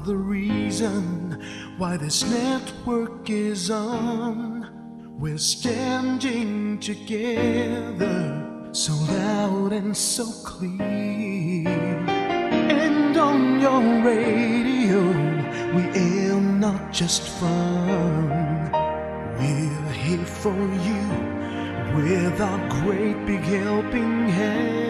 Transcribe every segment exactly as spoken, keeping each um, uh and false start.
the reason why this network is on. We're standing together, so loud and so clear. And on your radio, we aim not just fun. We're here for you with our great big helping hand.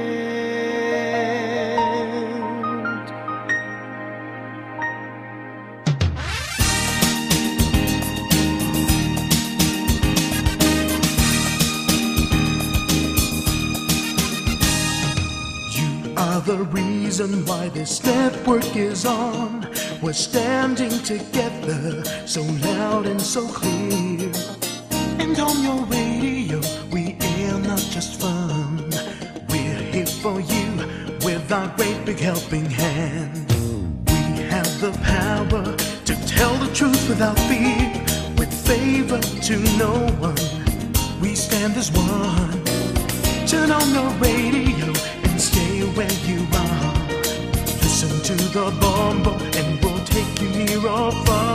The reason why this network is on. We're standing together, so loud and so clear. And on your radio, we air not just fun. We're here for you with our great big helping hand. We have the power to tell the truth without fear, with favor to no one. We stand as one. Turn on the radio and stay where you are. Listen to the Bombo and we'll take you near or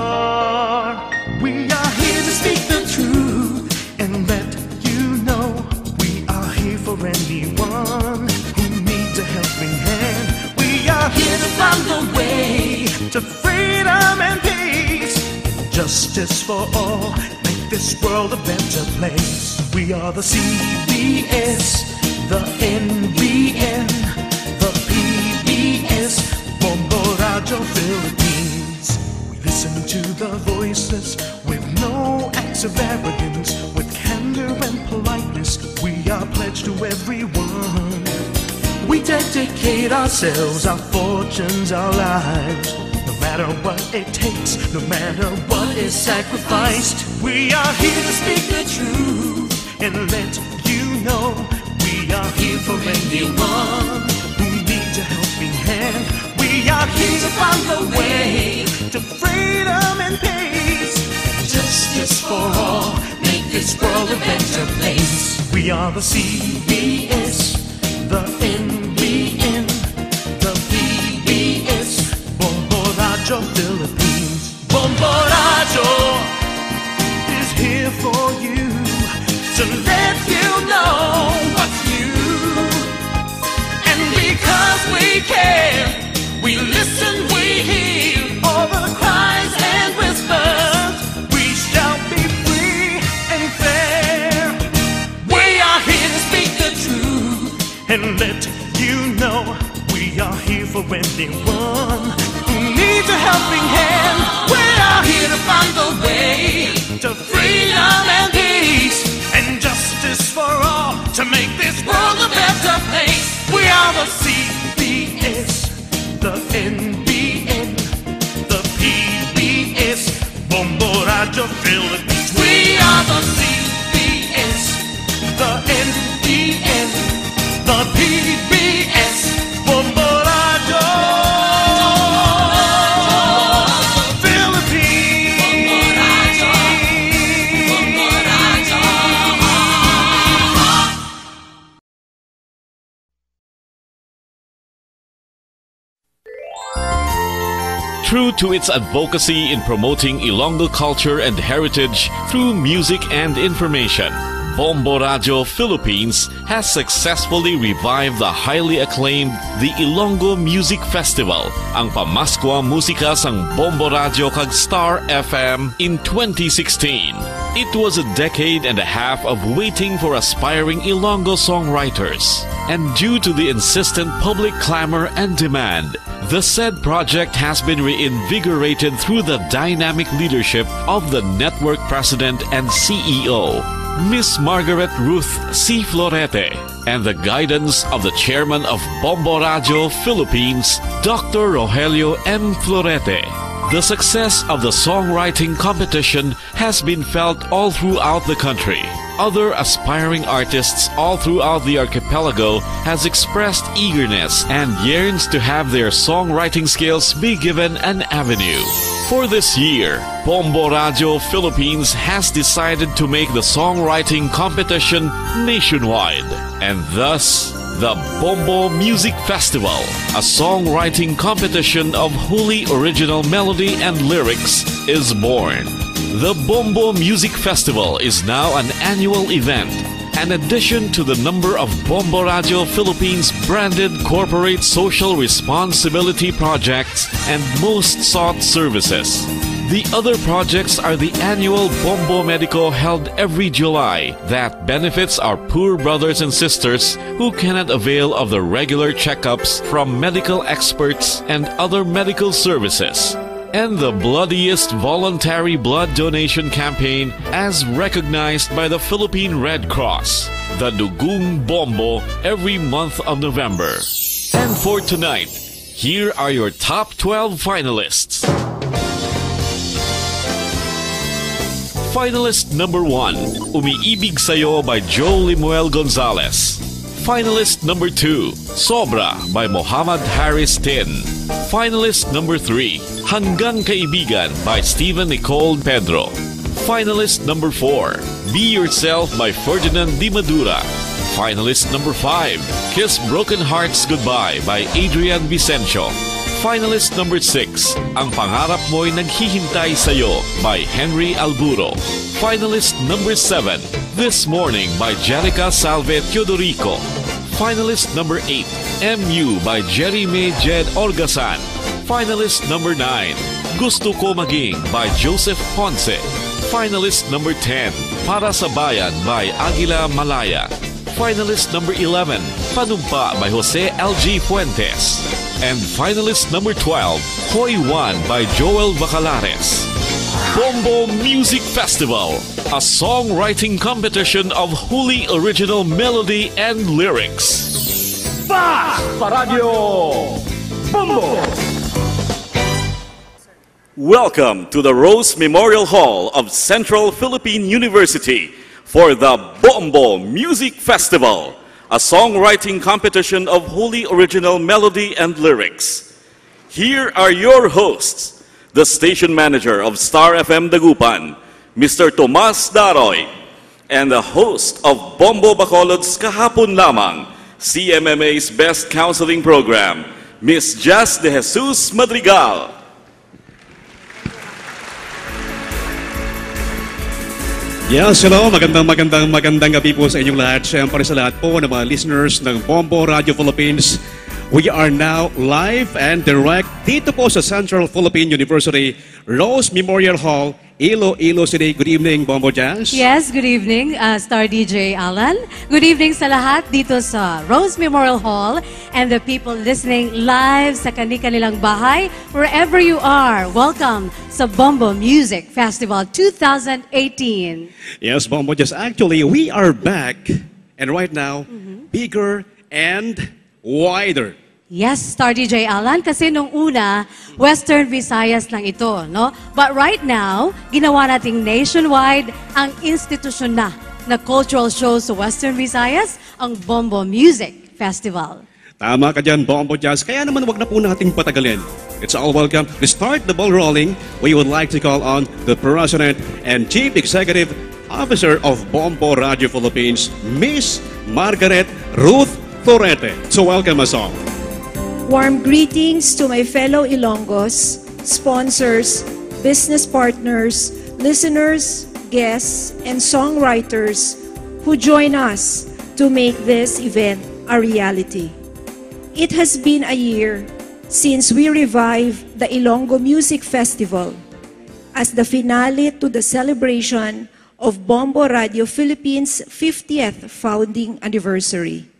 far. We are here to speak the truth and let you know we are here for anyone who needs a helping hand. We are here to find the way to freedom and peace, justice for all, make this world a better place. We are the C B S, the N B N, the P B S, Bombo Radio Philippines. We listen to the voices with no acts of arrogance, with candor and politeness. We are pledged to everyone. We dedicate ourselves, our fortunes, our lives, no matter what it takes, no matter what is sacrificed. We are here to speak the truth and let you know we are here for anyone who needs a helping hand. We are here to find the way to freedom and peace, justice for all, make this world a better place. We are the C B S, the N B N, the P B S, Bombo Radio Philippines. Bombo Radio is here for you, to let you know what's new. And because we care, we listen, we hear all the cries and whispers. We shall be free and fair. We are here to speak the truth and let you know we are here for anyone who needs a helping hand. We are here to find the way to freedom and peace, and justice for all, to make this world a better place. We are the C B S, the N B N, the P B S, Bombo Radio Philippines. We are the C B S, the N B N, the P B S, Bombo Radio True to its advocacy in promoting Ilonggo culture and heritage through music and information, Bombo Radio Philippines has successfully revived the highly acclaimed The Ilonggo Music Festival, ang Pamaskwa Musika sang Bombo Radio kag Star F M in twenty sixteen. It was a decade and a half of waiting for aspiring Ilonggo songwriters, and due to the insistent public clamor and demand, the said project has been reinvigorated through the dynamic leadership of the network president and C E O, Miss Margaret Ruth C. Florete, and the guidance of the chairman of Bombo Radio Philippines, Doctor Rogelio M. Florete. The success of the songwriting competition has been felt all throughout the country. Other aspiring artists all throughout the archipelago has expressed eagerness and yearns to have their songwriting skills be given an avenue. For this year, Bombo Radio Philippines has decided to make the songwriting competition nationwide, and thus The Bombo Music Festival, a songwriting competition of wholly original melody and lyrics, is born. The Bombo Music Festival is now an annual event, an addition to the number of Bombo Radio Philippines branded corporate social responsibility projects and most sought services. The other projects are the annual Bombo Medico held every July that benefits our poor brothers and sisters who cannot avail of the regular checkups from medical experts and other medical services. And the bloodiest voluntary blood donation campaign as recognized by the Philippine Red Cross, the Dugong Bombo, every month of November. And for tonight, here are your top twelve finalists. Finalist number one, Umiibig Sa'yo by Joe Limuel Gonzalez. Finalist number two, Sobra by Muhammad Haris Tin. Finalist number three, Hanggang Kaibigan by Stephen Nicole Pedro. Finalist number four, Be Yourself by Ferdinand Di Madura. Finalist number five, Kiss Broken Hearts Goodbye by Adrian Vicencio. Finalist number six, Ang Pangarap Mo'y Naghihintay Sa'yo by Henry Alburo. Finalist number seven, This Morning by Jerica Salve Teodorico. Finalist number eight, M U by Jerry May Jed Orgasan. Finalist number nine, Gusto Ko Maging by Joseph Ponce. Finalist number ten, Para sa Bayan by Aguila Malaya. Finalist number eleven, Panumpa by Jose L G Fuentes. And finalist number twelve, Hoy One by Joel Bacalares. Bombo Music Festival, a songwriting competition of wholly original melody and lyrics. Fast Paradio Bombo! Welcome to the Rose Memorial Hall of Central Philippine University for the Bombo Music Festival, a songwriting competition of wholly original melody and lyrics. Here are your hosts, the station manager of Star F M Dagupan, Mister Tomas Daroy, and the host of Bombo Bacolod's Kahapon Lamang, C M M A's Best Counseling Program, Miss Jazz de Jesus Madrigal. Yes, hello. Magandang magandang magandang gabi po sa inyong lahat. Siyempre sa lahat po ng mga listeners ng Bombo Radio Philippines. We are now live and direct dito po sa Central Philippine University, Rose Memorial Hall, Iloilo City. Good evening, Bombo Jazz. Yes, good evening, uh, Star D J Alan. Good evening sa lahat dito sa Rose Memorial Hall and the people listening live sa kani-kanilang bahay, wherever you are. Welcome sa Bombo Music Festival twenty eighteen. Yes, Bombo Jazz. Actually, we are back and right now, mm-hmm. bigger and wider. Yes, Star D J Alan, kasi nung una, Western Visayas lang ito, no? But right now, ginawa nating nationwide ang institusyon na na cultural show sa Western Visayas, ang Bombo Music Festival. Tama ka dyan, Bombo Jazz. Kaya naman wag na po nating patagalin. It's all welcome. To start the ball rolling, we would like to call on the President and Chief Executive Officer of Bombo Radio Philippines, Miss Margaret Ruth Torrete. So welcome us all. Warm greetings to my fellow Ilonggos, sponsors, business partners, listeners, guests, and songwriters who join us to make this event a reality. It has been a year since we revived the Ilonggo Music Festival as the finale to the celebration of Bombo Radio Philippines' fiftieth founding anniversary.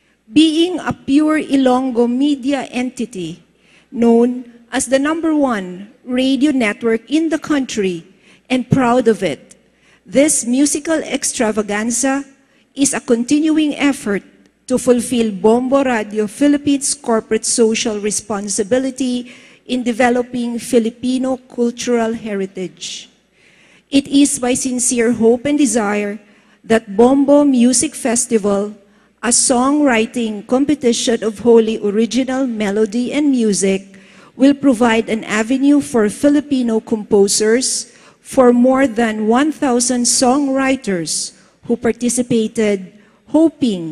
Being a pure Ilonggo media entity, known as the number one radio network in the country, and proud of it, this musical extravaganza is a continuing effort to fulfill Bombo Radio Philippines' corporate social responsibility in developing Filipino cultural heritage. It is my sincere hope and desire that Bombo Music Festival, a songwriting competition of wholly original melody and music, will provide an avenue for Filipino composers, for more than one thousand songwriters who participated, hoping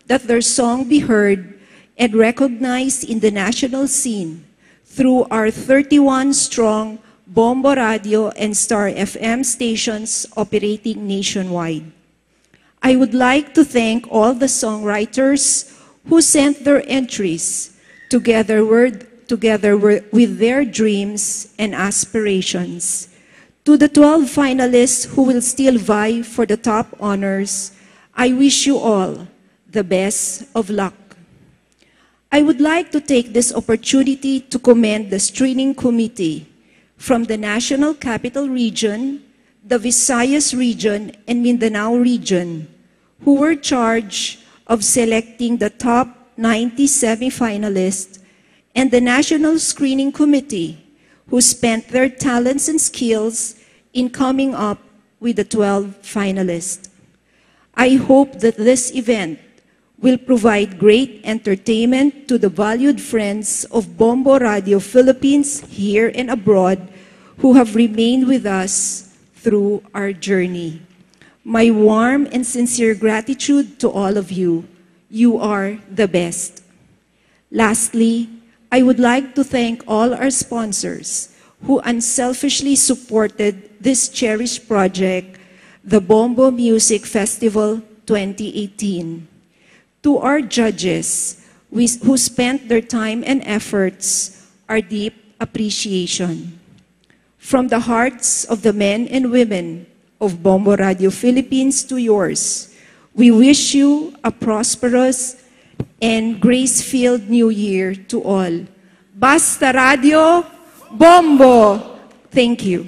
that their song be heard and recognized in the national scene through our thirty-one strong Bombo Radio and Star F M stations operating nationwide. I would like to thank all the songwriters who sent their entries together with, together with their dreams and aspirations. To the twelve finalists who will still vie for the top honors, I wish you all the best of luck. I would like to take this opportunity to commend the screening committee from the National Capital Region, the Visayas Region, and Mindanao Region, who were charged of selecting the top ninety semifinalists, and the National Screening Committee, who spent their talents and skills in coming up with the twelve finalists. I hope that this event will provide great entertainment to the valued friends of Bombo Radio Philippines here and abroad who have remained with us through our journey. My warm and sincere gratitude to all of you. You are the best. Lastly, I would like to thank all our sponsors who unselfishly supported this cherished project, the Bombo Music Festival twenty eighteen. To our judges who spent their time and efforts, our deep appreciation. From the hearts of the men and women of Bombo Radio Philippines to yours, we wish you a prosperous and grace-filled new year to all. Basta Radio, Bombo! Thank you.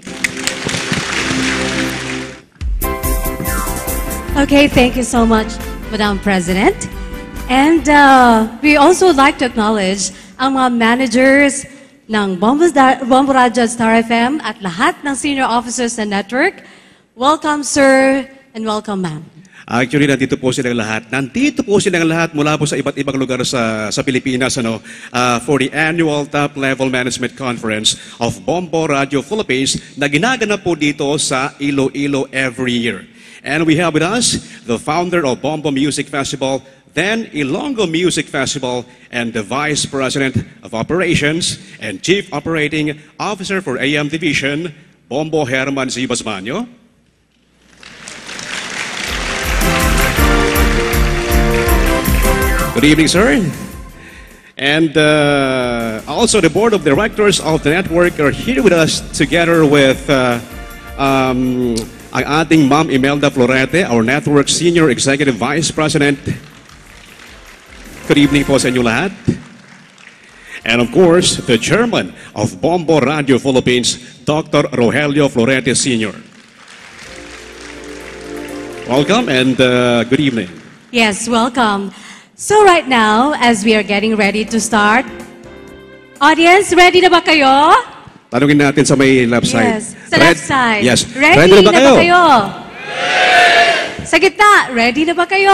Okay, thank you so much, Madam President. And uh, we also would like to acknowledge ang mga managers ng Bombo, Bombo Radio at Star F M at lahat ng senior officers sa network. Welcome, sir, and welcome, ma'am. Actually, nandito po silang lahat. Nandito po silang lahat mula po sa iba't ibang lugar sa, sa Pilipinas ano, uh, for the annual top-level management conference of Bombo Radio Philippines na ginaganap po dito sa Iloilo every year. And we have with us the founder of Bombo Music Festival, then Ilonggo Music Festival, and the Vice President of Operations and Chief Operating Officer for A M Division, Bombo Herman Zibasmanyo. Good evening, sir. And uh, also the Board of Directors of the network are here with us together with uh, um, ang ating Ma'am Imelda Florete, our network Senior Executive Vice President. Good evening po sa inyo lahat. And of course, the Chairman of Bombo Radio Philippines, Doctor Rogelio Florete Senior Welcome and uh, good evening. Yes, welcome. So right now, as we are getting ready to start, audience, ready na ba kayo? Tanungin natin sa may left side. Yes, sa Red, left side. Yes. Ready, ready na ba kayo? Na ba kayo? Yes! Sa gitna, ready na ba kayo?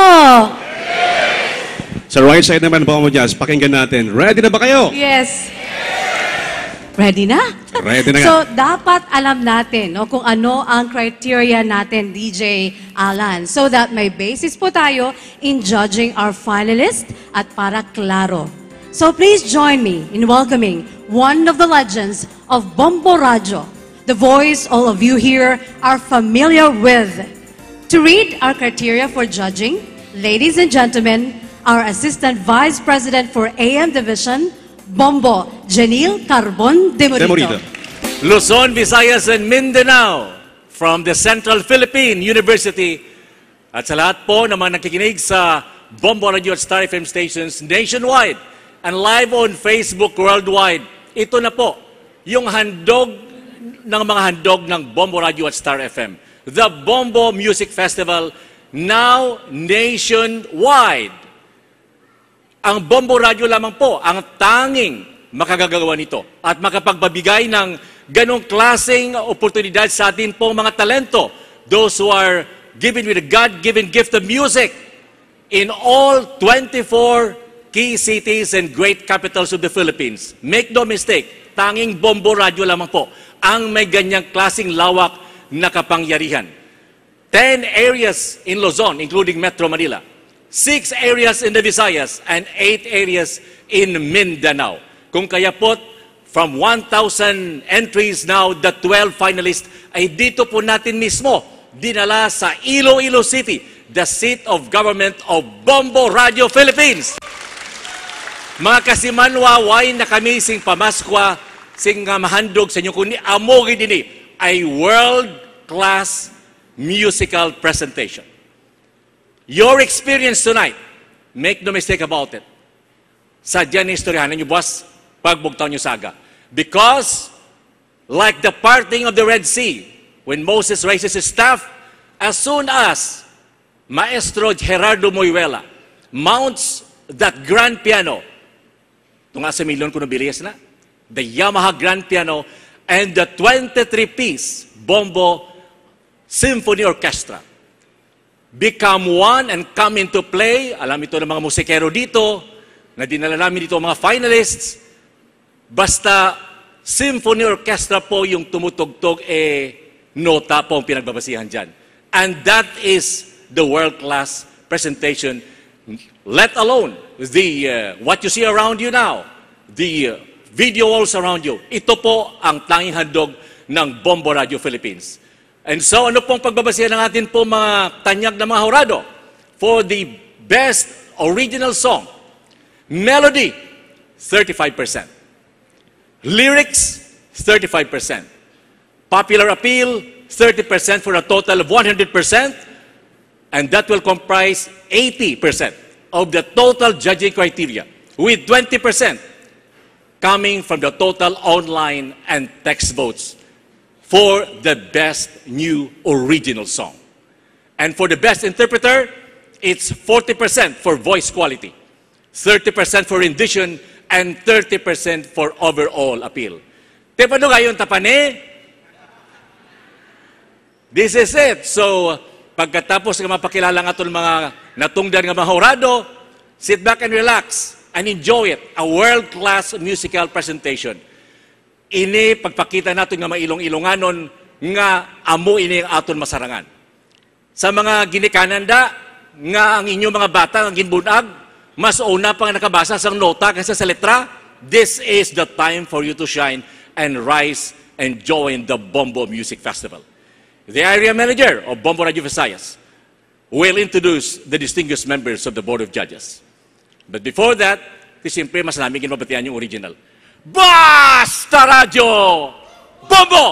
Sa right side naman, Bombo Jazz, pakinggan natin. Ready na ba kayo? Yes. Ready na? Ready na nga. So, dapat alam natin no, kung ano ang criteria natin, D J Alan, so that may basis po tayo in judging our finalists at para klaro. So, please join me in welcoming one of the legends of Bombo Radio, the voice all of you here are familiar with. To read our criteria for judging, ladies and gentlemen, our Assistant Vice President for A M Division, Bombo Janil Carbon de Morito. Luzon, Visayas, and Mindanao from the Central Philippine University. At sa lahat po naman nakikinig sa Bombo Radio at Star F M stations nationwide and live on Facebook worldwide. Ito na po yung handog ng mga handog ng Bombo Radio at Star F M. The Bombo Music Festival, now nationwide. Ang Bombo Radio lamang po ang tanging makagagawa nito at makapagbabigay ng ganong klaseng oportunidad sa atin pong mga talento, those who are given with a God-given gift of music in all twenty-four key cities and great capitals of the Philippines. Make no mistake, tanging Bombo Radio lamang po ang may ganyang klaseng lawak na kapangyarihan. Ten areas in Luzon, including Metro Manila, six areas in the Visayas, and eight areas in Mindanao. Kung kaya po, from one thousand entries now, the twelve finalists ay dito po natin mismo dinala sa Iloilo City, the seat of government of Bombo Radio Philippines. Mga kasimanwaway na kami sing pamaskwa, sing nga mahandog sa inyo kung ni amogi dini ay world-class musical presentation. Your experience tonight, make no mistake about it. Sadya ni istoryahan ninyo, boss, pagbugtaw nyo saga. Because, like the parting of the Red Sea, when Moses raises his staff, as soon as Maestro Gerardo Moyuela mounts that grand piano, ito nga sa milyon ko nabilis na, the Yamaha grand piano, and the twenty-three piece Bombo Symphony Orchestra become one and come into play. Alam ito ng mga musikero dito, na dinala namin dito ang mga finalists. Basta symphony orchestra po yung tumutugtog, eh, nota po ang pinagbabasihan dyan. And that is the world-class presentation, let alone the, uh, what you see around you now, the uh, video walls around you. Ito po ang tanging handog ng Bombo Radio Philippines. And so, ano pong pagbabasihan ng atin po mga tanyag na mga hurado for the best original song? Melody, thirty-five percent. Lyrics, thirty-five percent. Popular appeal, thirty percent for a total of one hundred percent. And that will comprise eighty percent of the total judging criteria, with twenty percent coming from the total online and text votes for the best new original song. And for the best interpreter, it's forty percent for voice quality, thirty percent for rendition, and thirty percent for overall appeal. Te paano ngayon tapane? This is it. So, pagkatapos ng mapakilala nga itong mga natungdan ng mga horado, sit back and relax and enjoy it. A world-class musical presentation. Ini pagpakita natin nga mailong-ilonganon nga amo ini ang aton masarangan. Sa mga ginikanan da, nga ang inyong mga bata ang ginbunag, mas una pang nakabasa sa nota kaysa sa letra, this is the time for you to shine and rise and join the Bombo Music Festival. The area manager of Bombo Radio Visayas will introduce the distinguished members of the Board of Judges. But before that, siyempre mas namin kinabatian yung original. Basta Radio Bombo!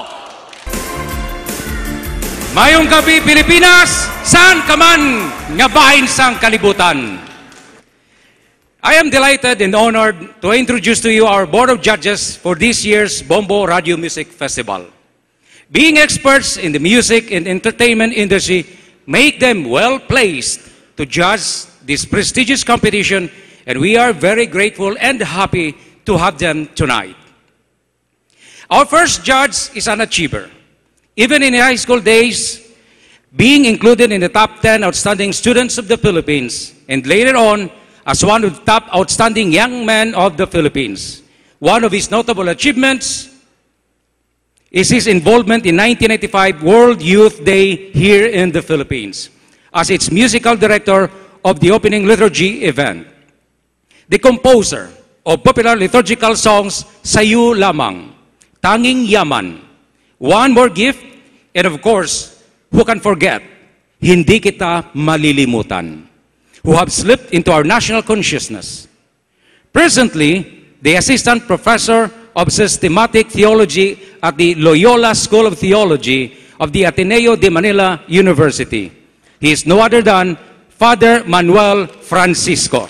Mayong gabi, Pilipinas! Saan ka man nga bahin sang kalibutan? I am delighted and honored to introduce to you our Board of Judges for this year's Bombo Radio Music Festival. Being experts in the music and entertainment industry make them well-placed to judge this prestigious competition, and we are very grateful and happy to have them tonight. Our first judge is an achiever. Even in high school days, being included in the top ten outstanding students of the Philippines, and later on, as one of the top outstanding young men of the Philippines. One of his notable achievements is his involvement in nineteen ninety-five World Youth Day here in the Philippines as its musical director of the opening liturgy event. The composer of popular liturgical songs, Sayu Lamang, Tanging Yaman, One More Gift, and of course, who can forget, Hindi Kita Malilimutan, who have slipped into our national consciousness. Presently, the Assistant Professor of Systematic Theology at the Loyola School of Theology of the Ateneo de Manila University. He is no other than Father Manuel Francisco.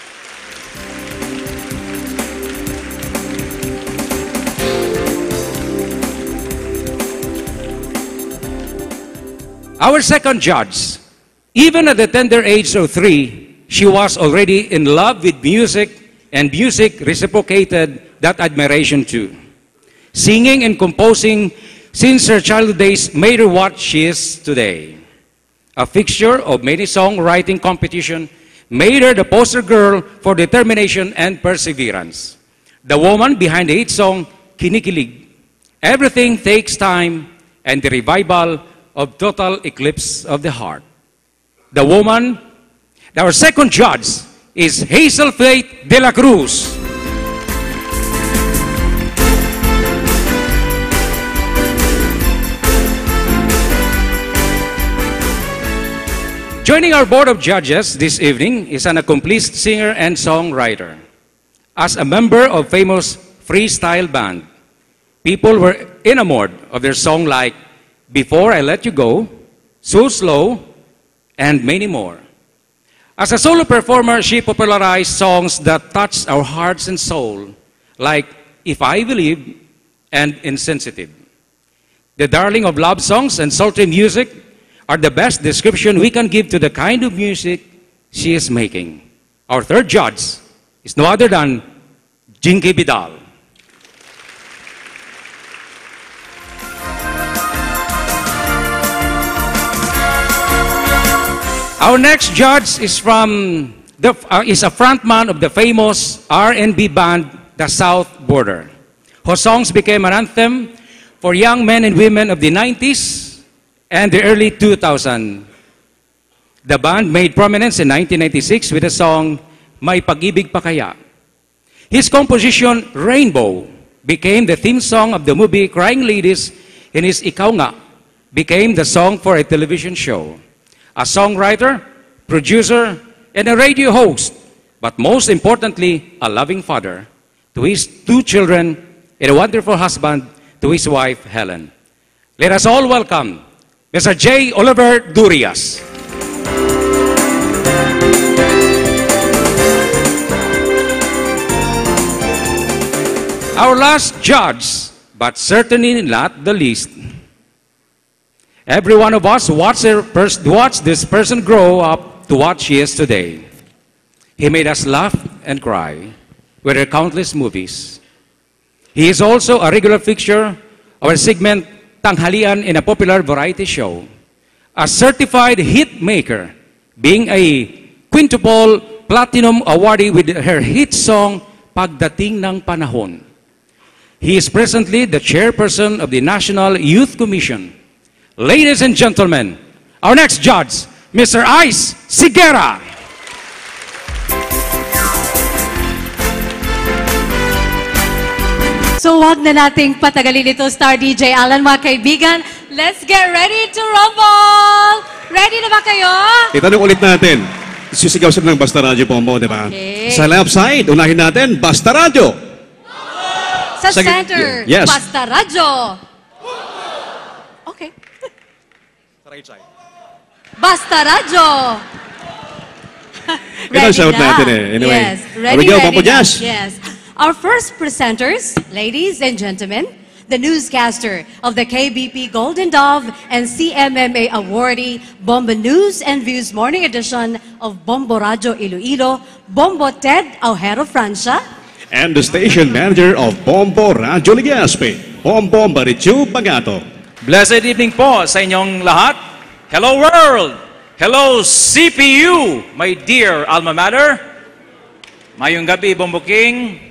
Our second judge, even at the tender age of three, she was already in love with music, and music reciprocated that admiration too. Singing and composing since her childhood days made her what she is today. A fixture of many songwriting competition made her the poster girl for determination and perseverance. The woman behind the hit song, Kinikilig, Everything Takes Time, and the revival of Total Eclipse of the Heart. The woman Our second judge is Hazel Faith de la Cruz. Joining our board of judges this evening is an accomplished singer and songwriter. As a member of famous freestyle band, people were enamored of their song like Before I Let You Go, So Slow, and many more. As a solo performer, she popularized songs that touched our hearts and soul, like If I Believe and Insensitive. The darling of love songs and sultry music are the best description we can give to the kind of music she is making. Our third judge is no other than Jinky Vidal. Our next judge is from the, uh, is a frontman of the famous R and B band, The South Border, whose songs became an anthem for young men and women of the nineties and the early two thousands. The band made prominence in nineteen ninety-six with the song May Pag-ibig Pa Kaya. His composition, Rainbow, became the theme song of the movie Crying Ladies, and his Ikaw Nga became the song for a television show. A songwriter, producer, and a radio host, but most importantly, a loving father to his two children and a wonderful husband to his wife, Helen. Let us all welcome Mister J. Oliver Durias. Our last judge, but certainly not the least. Every one of us watched this person grow up to what she is today. He made us laugh and cry with her countless movies. He is also a regular fixture of our segment Tanghalian in a popular variety show. A certified hit maker, being a quintuple platinum awardee with her hit song Pagdating ng Panahon. He is presently the chairperson of the National Youth Commission. Ladies and gentlemen, our next judge, Mister Ice Sigera. So wag na nating patagalin ito, Star D J Alan, mga kaibigan. Let's get ready to rumble! Ready na ba kayo? Itanong ulit natin. Sisigaw sila ng Basta Radio Bombo, di ba? Okay. Sa left side, unahin natin, Basta Radio. Sa Sa- center, yes. Basta Radyo. Okay. Right side. Basta Radyo. Ito ang sound natin eh. Anyway. Yes, Here ready, we go, ready Papo na. Jazz. Yes. Our first presenters, ladies and gentlemen, the newscaster of the K B P Golden Dove and C M M A awardee, Bombo News and Views Morning Edition of Bombo Radio Iloilo, Bombo Ted Aujero Francia, And the station manager of Bombo Radio Legazpi, Bombo Marichu Bagato. Blessed evening po sa inyong lahat. Hello world! Hello C P U, my dear alma mater. Mayong gabi, Bombo King.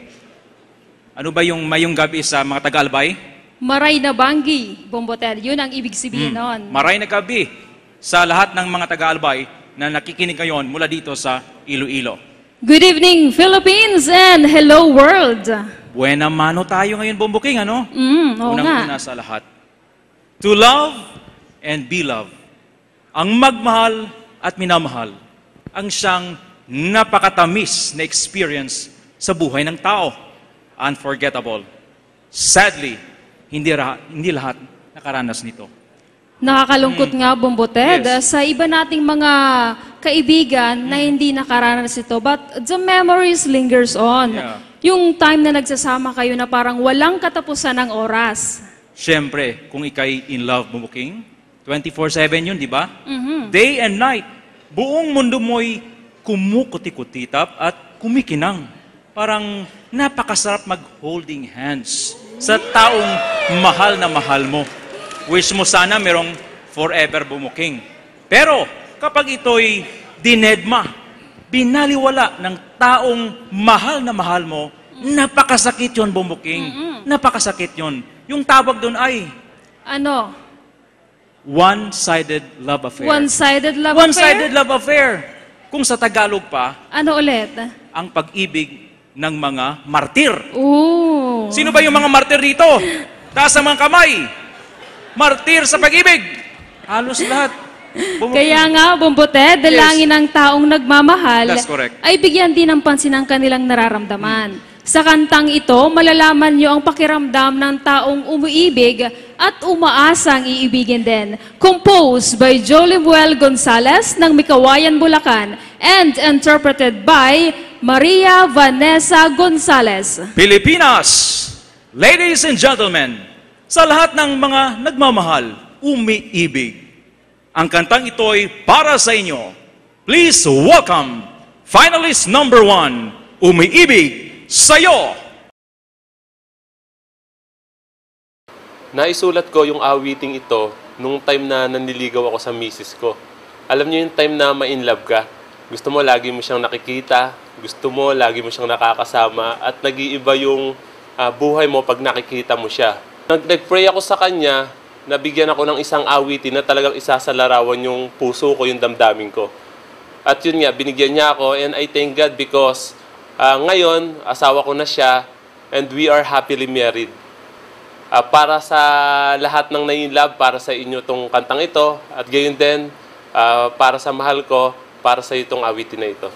Ano ba yung mayong gabi sa mga taga-Albay? Maray na banggi, Bombotel. Yun ang ibig sabihin Hmm. nun. Maray na gabi sa lahat ng mga taga-Albay na nakikinig ngayon mula dito sa Iloilo. Good evening, Philippines, and hello world. Buena mano tayo ngayon, Bombo King, ano? Mm, oo nga. Unang-una sa lahat. To love and be loved. Ang magmahal at minamahal. Ang siyang napakatamis na experience sa buhay ng tao. Unforgettable. Sadly, hindi, ra- hindi lahat nakaranas nito. Nakakalungkot nga, Bomboted, Yes. sa iba nating mga kaibigan na hindi nakaranas ito. But the memories lingers on. Yeah. Yung time na nagsasama kayo na parang walang katapusan ng oras. Siyempre, kung ikay in love, Bombo King, twenty-four seven yun, di ba? Mhm. Day and night, buong mundo mo'y kumukuti-kutitap at kumikinang. Parang napakasarap mag-holding hands sa taong mahal na mahal mo. Wish mo sana merong forever, Bombo King. Pero kapag ito'y dinedma, binaliwala ng taong mahal na mahal mo, napakasakit yun, Bombo King. Napakasakit yun. Yung tawag doon ay Ano? one-sided love affair. One-sided love One-sided affair? love affair. kung sa Tagalog pa, Ano ulit? ang pag-ibig ng mga martir. Ooh. Sino ba yung mga martir dito? Taas ang mga kamay. Martir sa pag-ibig. Halos lahat. Bumuti. Kaya nga, Bombote, dalangin ng taong nagmamahal That's correct. ay bigyan din ng pansin ang kanilang nararamdaman. Sa kantang ito, malalaman niyo ang pakiramdam ng taong umiibig at umaasang iibigin din. Composed by Jolimuel Gonzalez ng Mikawayan, Bulacan and interpreted by Maria Vanessa Gonzalez. Pilipinas, ladies and gentlemen, sa lahat ng mga nagmamahal, umiibig. Ang kantang ito ay para sa inyo. Please welcome finalist number one, Umiibig Sa'yo. Naisulat ko yung awiting ito nung time na nanliligaw ako sa misis ko. Alam niyo yung time na ma-inlove ka? Gusto mo lagi mo siyang nakikita, gusto mo lagi mo siyang nakakasama, at nag-iiba yung uh, buhay mo pag nakikita mo siya. Nag-pray ako sa kanya, nabigyan ako ng isang awitin na talagang isasalarawan yung puso ko, yung damdamin ko. At yun nga, binigyan niya ako, and I thank God because uh, ngayon, asawa ko na siya, and we are happily married. Uh, para sa lahat ng nai-love, para sa inyo tong kantang ito, at gayon din, uh, para sa mahal ko, para sa itong awitin na ito.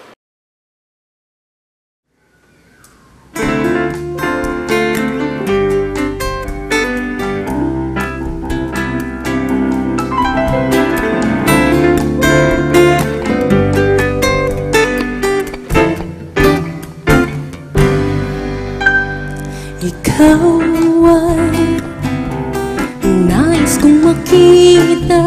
Ikaw ay nais kong makita.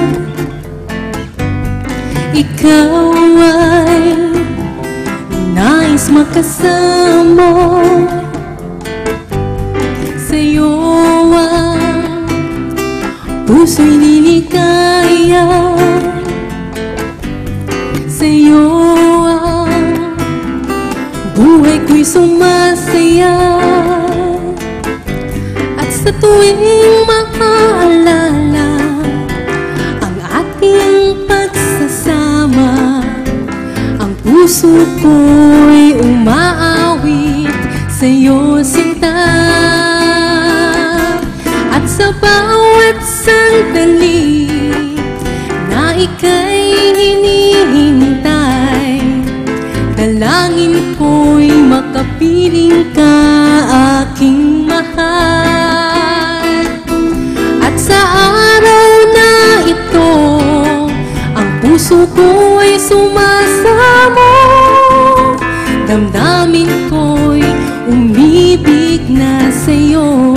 Ikaw ay nais makasama. Sa'yo ang puso'y niligaya. Sa'yo ang buhay ko'y sumasaya. Sa tuwing makaalala ang ating pagsasama, ang puso ko'y umaawit sa'yo, sinta. At sa bawat sandali na ika'y hinihintay, dalangin ko'y makapiling ka, aking mahal. Puso ko'y sumasamo, damdamin ko'y umibig na sa'yo.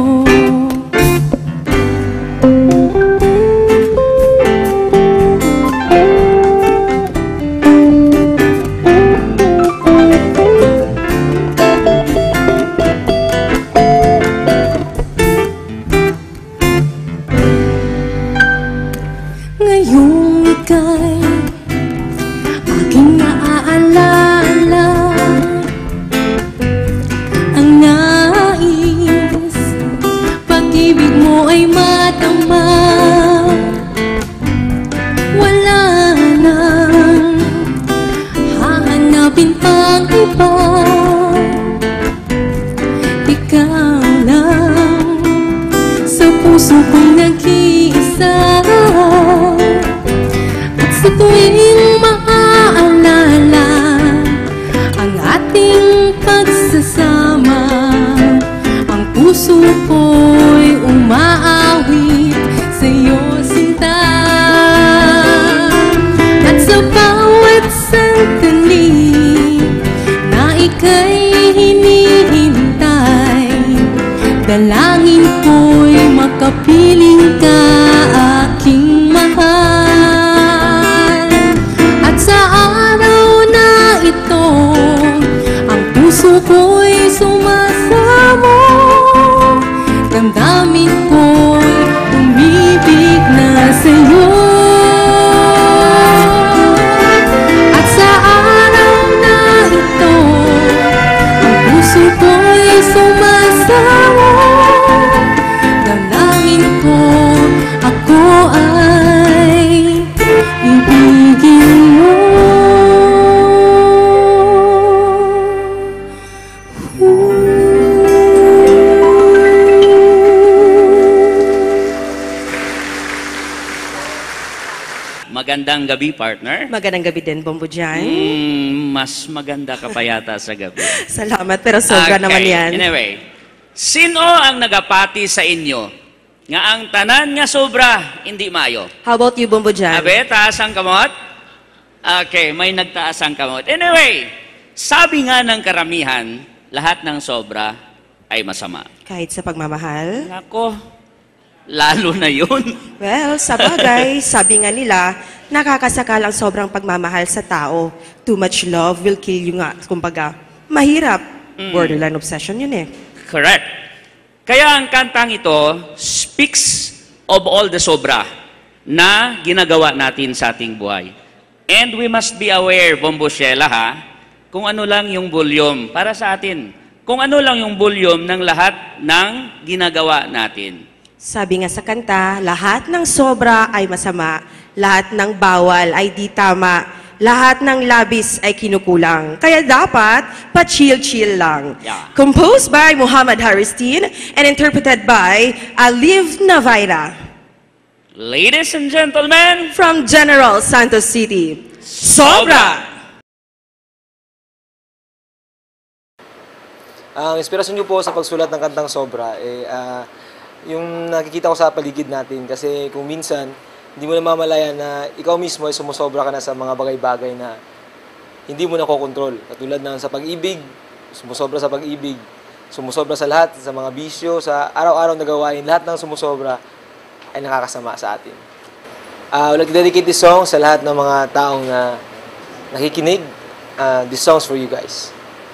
Dalangin ko'y makapiling ka, aking mahal. At sa araw na ito, ang puso ko'y sumasamo, damdamin ko'y umibig na sa'yo. At sa araw na ito, ang puso ko'y sumasamo, Magandang gabi, partner. Magandang gabi din, Bombo dyan. Mm, mas maganda ka pa yata sa gabi. Salamat, pero sobra Okay. naman yan. Anyway, sino ang nagapati sa inyo nga ang tanan nga sobra hindi maayo? How about you, Bombo dyan? Abe, taas ang kamot? Okay, may nagtaas ang kamot. Anyway, sabi nga ng karamihan, lahat ng sobra ay masama. Kahit sa pagmamahal? Ako, lalo na yun. Well, sa bagay, sabi nga nila, nakakasakal ang sobrang pagmamahal sa tao. Too much love will kill you nga. Kumbaga, mahirap. Mm. Borderline obsession yun eh. Correct. Kaya ang kantang ito speaks of all the sobra na ginagawa natin sa ating buhay. And we must be aware, Bombo Sheila, ha, kung ano lang yung volume para sa atin. Kung ano lang yung volume ng lahat ng ginagawa natin. Sabi nga sa kanta, lahat ng sobra ay masama, lahat ng bawal ay di tama, lahat ng labis ay kinukulang. Kaya dapat, pa-chill-chill lang. Yeah. Composed by Muhammad Haristin and interpreted by Aliv Navaira. Ladies and gentlemen, from General Santos City, Sobra! Ang inspirasyon niyo po sa pagsulat ng kantang Sobra, eh, ah, yung nakikita ko sa paligid natin. Kasi kung minsan, hindi mo na mamalayan na ikaw mismo ay sumusobra ka na sa mga bagay-bagay na hindi mo na kokontrol. Katulad ng sa pag-ibig, sumusobra sa pag-ibig, sumusobra sa lahat, sa mga bisyo, sa araw-araw na gawain, lahat ng sumusobra ay nakakasama sa atin. Uh, I would like to dedicate this song sa lahat ng mga taong uh, nakikinig. Uh, this song's for you guys.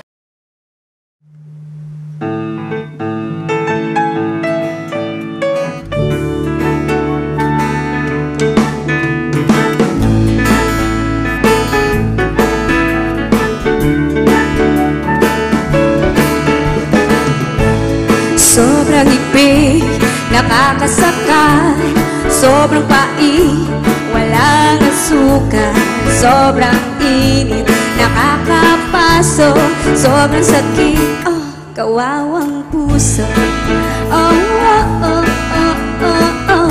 Sobrang ipig, nakakasakal, sobrang pait, walang asukal, sobrang init, nakakapasok, sobrang sakit, oh, kawawang puso. Oh, oh, oh, oh, oh, oh,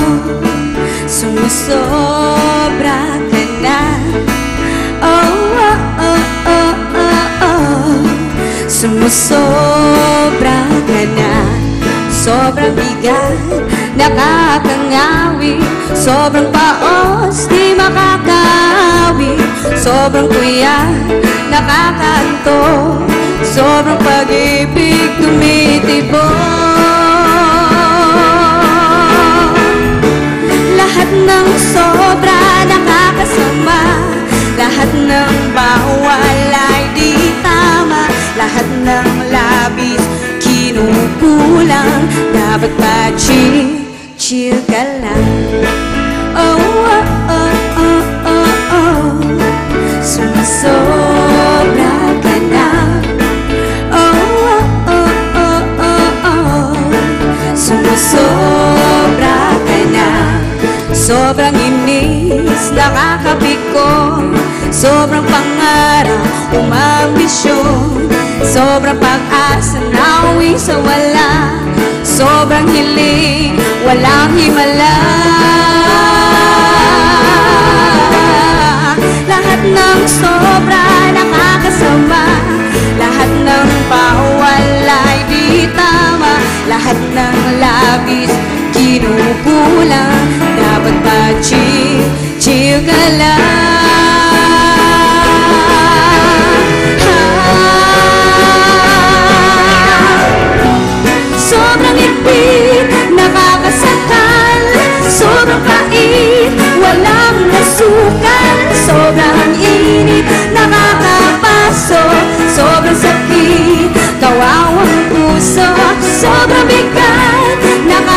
sumusobra ka na. Oh, oh, oh, oh, oh, oh, sumusobra ka na. Sobrang bigat, nakakangawi, sobrang paos, di makakawi, sobrang kuya, nakakaanto, sobrang pag-ibig tumitibok. Lahat ng sobra nakakasama, lahat ng bawal ay di tama, lahat ng labis kinukulang, dapat pa chill, chill ka lang. Oh, oh, oh, oh, oh, oh, sumusobra ka na. Oh, oh, oh, oh, oh, oh, sumusobra ka na. Sobrang inis, nakakapikon, sobrang pangarap, umambisyon, sobrang pag-asa na uwi sa wala, sobrang hiling, walang himala. Lahat ng sobra nakakasama, lahat ng bawal ay di tama, lahat ng labis kinukulang, dapat pa chill, chill ka lang. Sobrang ipit, nakakasakal, sobrang pait, walang nasukal, sobrang init, nakakapasok, sobrang sakit, kawawang puso, sobrang bigat, nakakasakal,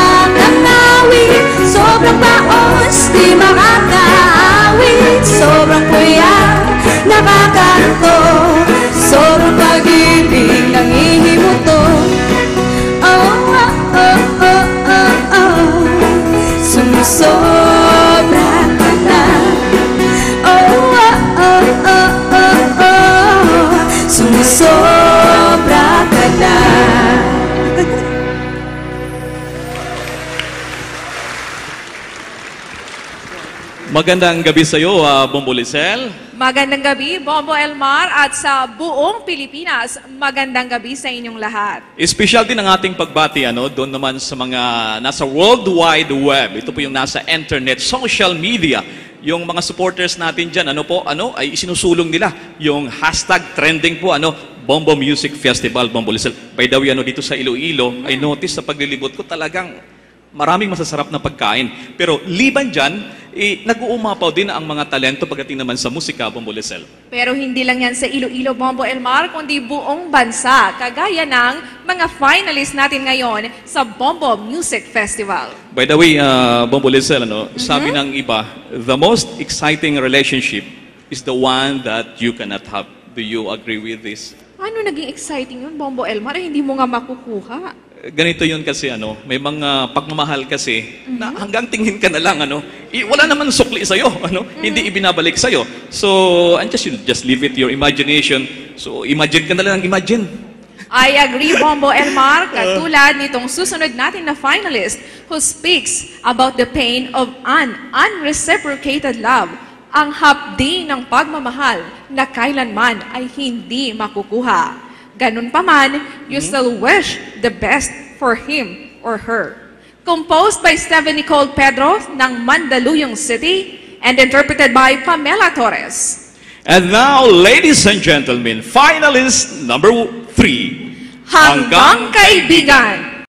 Magandang gabi sa iyo, uh, Bombo Lisel. Magandang gabi, Bombo Elmar, at sa buong Pilipinas, magandang gabi sa inyong lahat. Special din ang ating pagbati, ano, doon naman sa mga nasa World Wide Web. Ito po yung nasa internet, social media. Yung mga supporters natin dyan, ano po, ano, ay isinusulong nila yung hashtag trending po, ano, Bombo Music Festival, Bombo Lisel. By the way, ano, dito sa Iloilo, I noticed sa paglilibot ko talagang maraming masasarap na pagkain. Pero liban dyan, eh, nag-uumapaw din ang mga talento pagdating naman sa musika, Bombo Lisel. Pero hindi lang yan sa Iloilo, Bombo Elmar, kundi buong bansa, kagaya ng mga finalists natin ngayon sa Bombo Music Festival. By the way, uh, Bombo Lisel, ano, mm-hmm. sabi ng iba, the most exciting relationship is the one that you cannot have. Do you agree with this? Ano naging exciting yun, Bombo Elmar? Eh, hindi mo nga makukuha. Ganito yun kasi, ano, may mga pagmamahal kasi mm-hmm. na hanggang tingin ka na lang, ano, i- wala naman sukli sa'yo, ano, mm-hmm. hindi ibinabalik sa'yo. So, and just, you just leave it to your imagination. So, imagine ka na lang, imagine. I agree, Bombo Elmar, katulad nitong susunod natin na finalist who speaks about the pain of an unreciprocated love, ang hapdi ng pagmamahal na kailanman ay hindi makukuha. Ganun pa man, you still wish the best for him or her. Composed by Stephanie Nicole Pedro ng Mandaluyong City and interpreted by Pamela Torres. And now, ladies and gentlemen, finalist number three. Hanggang Kaibigan.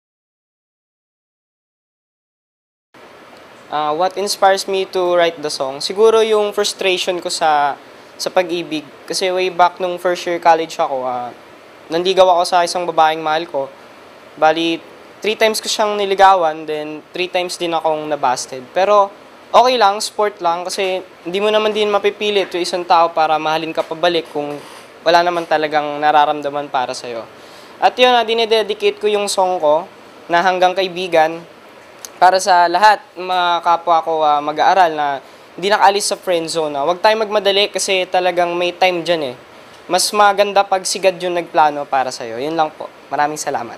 Uh, what inspires me to write the song? Siguro yung frustration ko sa sa pag-ibig. Kasi way back nung first year college ako, uh, nanligaw ako sa isang babaeng mahal ko. Bali, three times ko siyang niligawan, then three times din akong nabasted. Pero okay lang, sport lang, kasi hindi mo naman din mapipilit yung isang tao para mahalin ka pabalik kung wala naman talagang nararamdaman para sa'yo. At yun, na dinededicate ko yung song ko na Hanggang Kaibigan para sa lahat ng mga kapwa ko uh, mag-aaral na hindi nakaalis sa friend zone. Uh. Huwag tayong magmadali kasi talagang may time dyan eh. Mas maganda pag sigad yung nagplano para sa'yo. Yun lang po. Maraming salamat.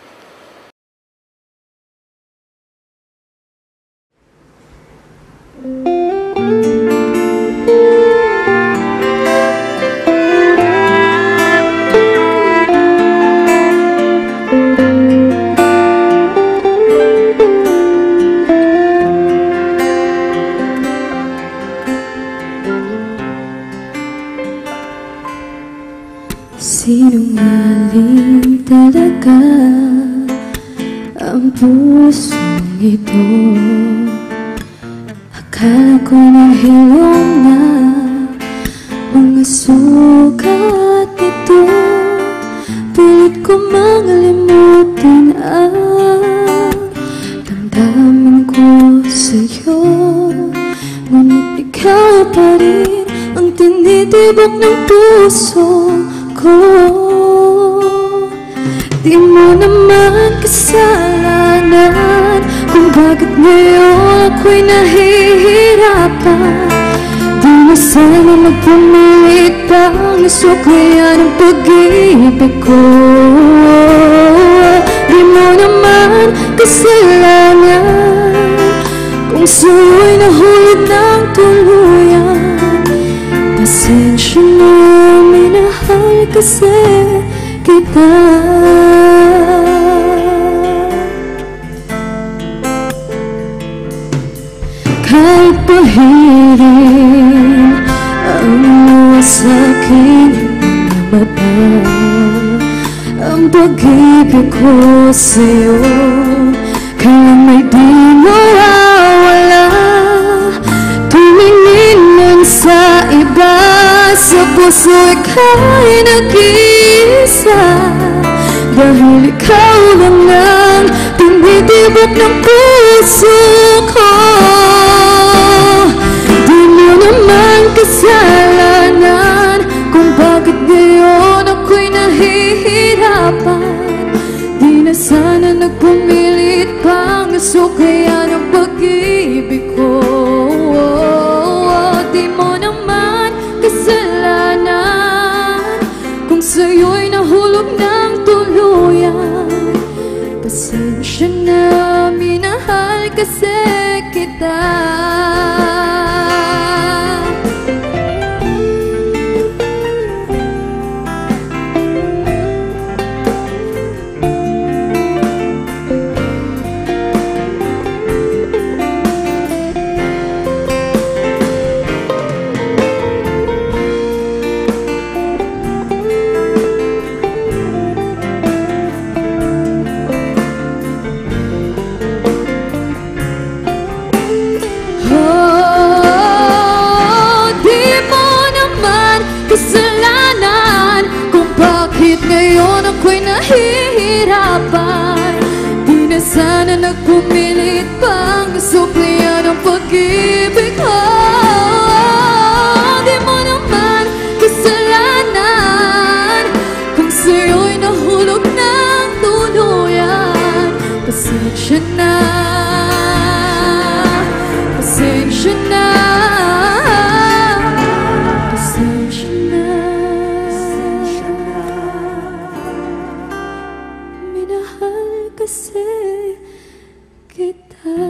Sinungaling talaga ang pusong ito. Akala ko nahilong na mga sugat nito. Pilit ko makalimutan ang damdamin ko sa'yo. Ngunit ikaw pa rin ang tinitibok ng puso ko. Di mo naman kasalanan kung bakit ngayon ako'y nahihirapan. Di na sana magpumilit pang nasuklayan ang pag-ibig ko. Di mo naman kasalanan kung sa'yo'y nahulog ng tuluyan. Pasensya na, minahal kasi kita. Kahit pahirin ang mga sa'kin mga mata, ang pag-ibig ko sa'yo kaya may di mawawala. Tumingin man sa iba, sa puso ika'y nag-iisa. Dahil ikaw lang ang tinitibok ng puso ko. Di mo naman kasalanan kung bakit ngayon ako'y nahihirapan. Di na sana nagpumilit pang nasuklayan ang pag-ibig ko. Di mo naman kasalanan kung sa'yo'y nahulog ng tuluyan. Pasensya na, minahal kasi kita. dapat. Di na sana nagpumilit pang suklian ang pag-ibig ko. Di mo naman kasalanan kung sa'yo'y nahulog ng tuluyan. Pasensya na, pasensya na, pasensya na. Minahal kasi kita.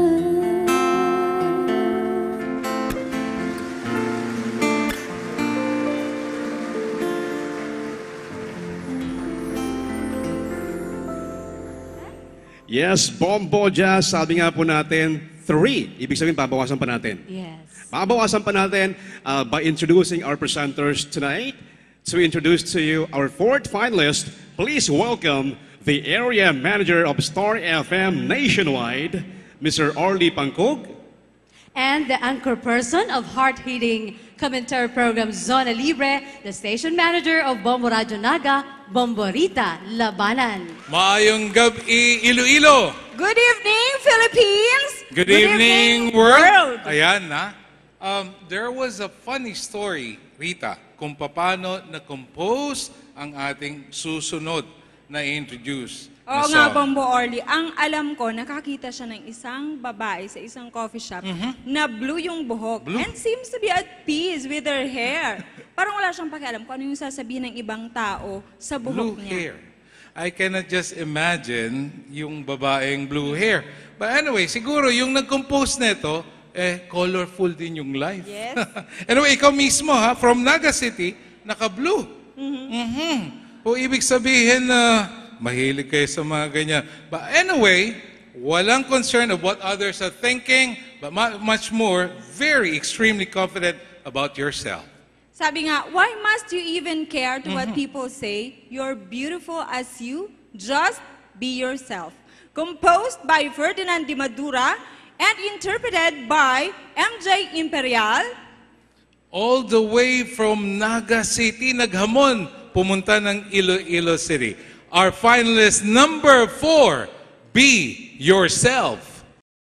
Yes, Bombo Jazz, sabi nga po natin, three. Ibig sabihin, babawasan pa natin. Yes. Babawasan pa natin uh, by introducing our presenters tonight. To introduce to you our fourth finalist, please welcome the Area Manager of Star F M Nationwide, Mister Orly Pangkog. And the anchor person of hard-hitting commentary program Zona Libre, the station manager of Bombo Radio Naga, Bomborita Labanan. Maayong gabi, Iloilo. Good evening, Philippines. Good, evening, world. Ayan na. Um, there was a funny story, Rita, kung paano na-compose ang ating susunod na introduce. Oo nga, Bombo Orly. Ang alam ko, nakakita siya ng isang babae sa isang coffee shop na blue yung buhok and seems to be at peace with her hair. Parang wala siyang pakialam kung ano yung sasabihin ng ibang tao sa buhok Blue niya. hair. I cannot just imagine yung babaeng blue hair. But anyway, siguro yung nag-compose nito, eh, colorful din yung life. Yes. Anyway, ikaw mismo ha, from Naga City, naka-blue. Mm-hmm. O ibig sabihin na mahilig kayo sa mga ganyan. But anyway, walang concern of what others are thinking, but much more, very extremely confident about yourself. Sabi nga, why must you even care to what people say? You're beautiful as you. Just be yourself. Composed by Ferdinand de Madura and interpreted by M J Imperial. All the way from Naga City, naghamon, pumunta ng Iloilo City. Our finalist number four, Be Yourself.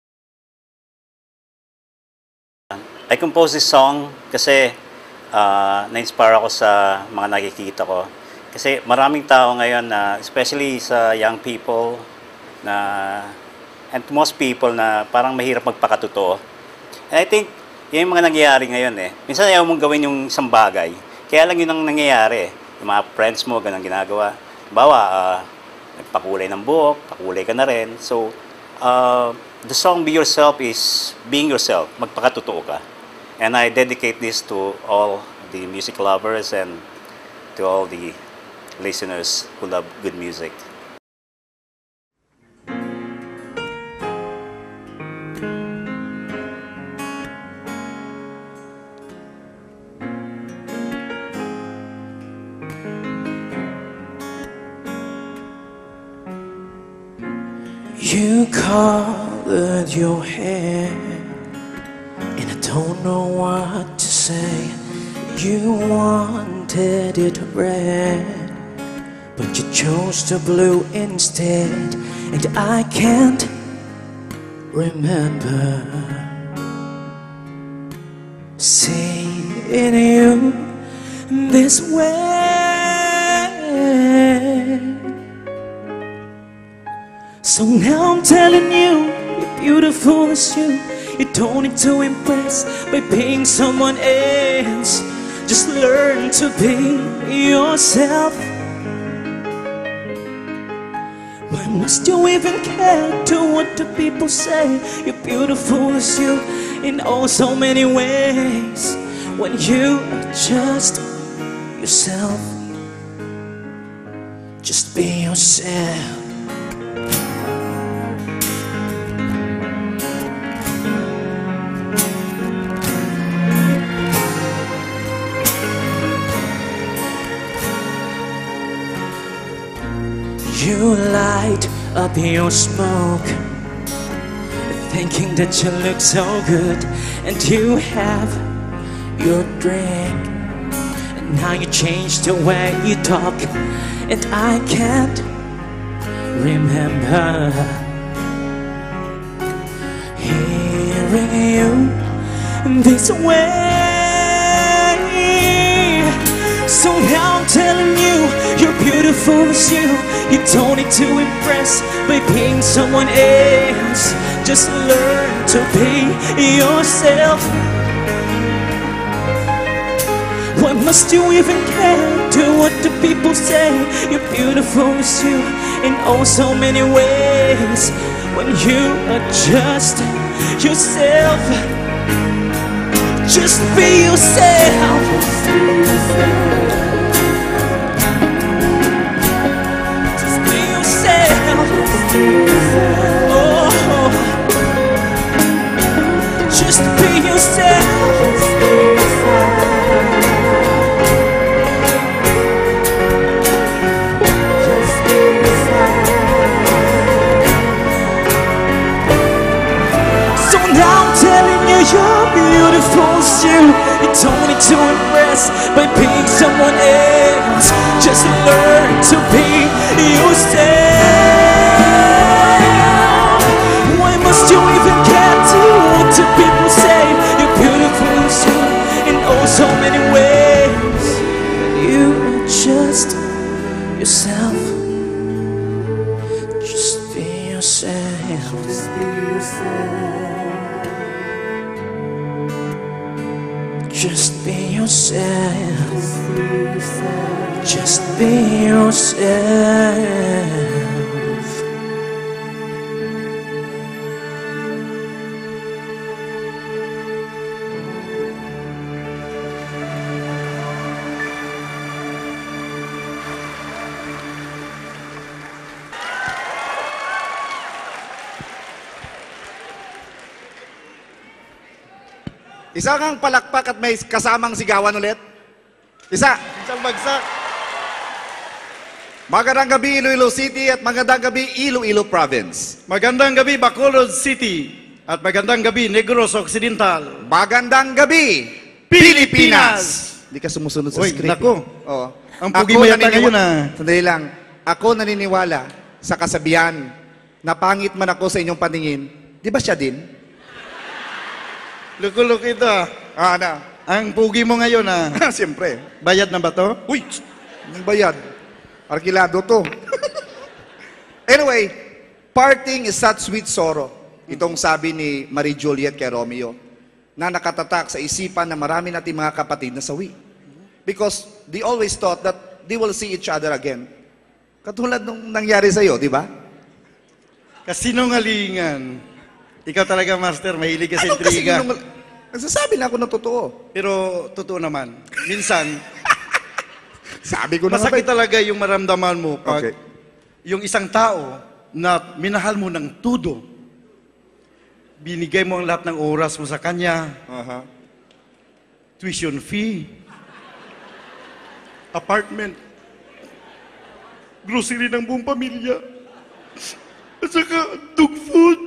I composed this song kasi uh, na-inspire ako sa mga nakikita ko. Kasi maraming tao ngayon, na, especially sa young people, na, and most people na parang mahirap magpakatotoo. And I think, yun yung mga nangyayari ngayon eh. Minsan ayaw mong gawin yung isang bagay. Kaya lang yun ang nangyayari. Yung mga friends mo, ganang ginagawa. Bawa, uh, nagpakulay ng buhok, pakulay ka na rin. So, uh, the song Be Yourself is being yourself, magpakatotoo ka. And I dedicate this to all the music lovers and to all the listeners who love good music. You colored your hair, and I don't know what to say. You wanted it red, but you chose the blue instead, and I can't remember seeing you this way. So now I'm telling you, you're beautiful as you. You don't need to impress by being someone else. Just learn to be yourself. Why must you even care to what the people say? You're beautiful as you in oh so many ways. When you are just yourself, just be yourself. You light up your smoke, thinking that you look so good, and you have your drink, and now you change the way you talk, and I can't remember hearing you this way. So now I'm telling you, you're beautiful as you. You don't need to impress by being someone else. Just learn to be yourself. Why must you even care to what the people say? You're beautiful as you in oh so many ways. When you are just yourself, just be yourself. Just be yourself. Oh, just be yourself. You're beautiful as you. You don't need to impress by being someone else. Just learn to be yourself. Why must you even care to what the people say? You're beautiful as you in oh so many ways. You are just yourself. Just be yourself. Just be yourself. Just be yourself. Just be yourself. Isa kang palakpak at may kasamang sigawan ulit. Isa. Isang bagsak. Magandang gabi Iloilo City at magandang gabi Iloilo Province. Magandang gabi Bacolod City at magandang gabi Negros Occidental. Magandang gabi Pilipinas. Hindi ka sumusunod sa Uy, script. nako. Oo. Ang pugi mo yata ngayon ah. Sandali lang. Ako naniniwala sa kasabihan na pangit man ako sa inyong paningin, di ba siya din? Lukulok ito ah. Ah, na. Ang pugi mo ngayon ah. Siyempre. Bayad na ba to? Uy! Ang bayad. Arkilado to. Anyway, parting is such sweet sorrow. Itong sabi ni Marie Juliet kay Romeo na nakatatak sa isipan ng marami nating mga kapatid na sawi. Because they always thought that they will see each other again. Katulad nung nangyari sa'yo, di ba? Kasinungalingan. Ikaw talaga, Master, mahilig ka sa Ano kasi intriga. nung... Nagsasabi na ako ng totoo. Pero totoo naman. Minsan, sabi ko na masakit nga ba- talaga yung maramdaman mo pag Okay. yung isang tao na minahal mo ng tudo, binigay mo ang lahat ng oras mo sa kanya, uh-huh. tuition fee, apartment, grocery ng buong pamilya, at saka dog food.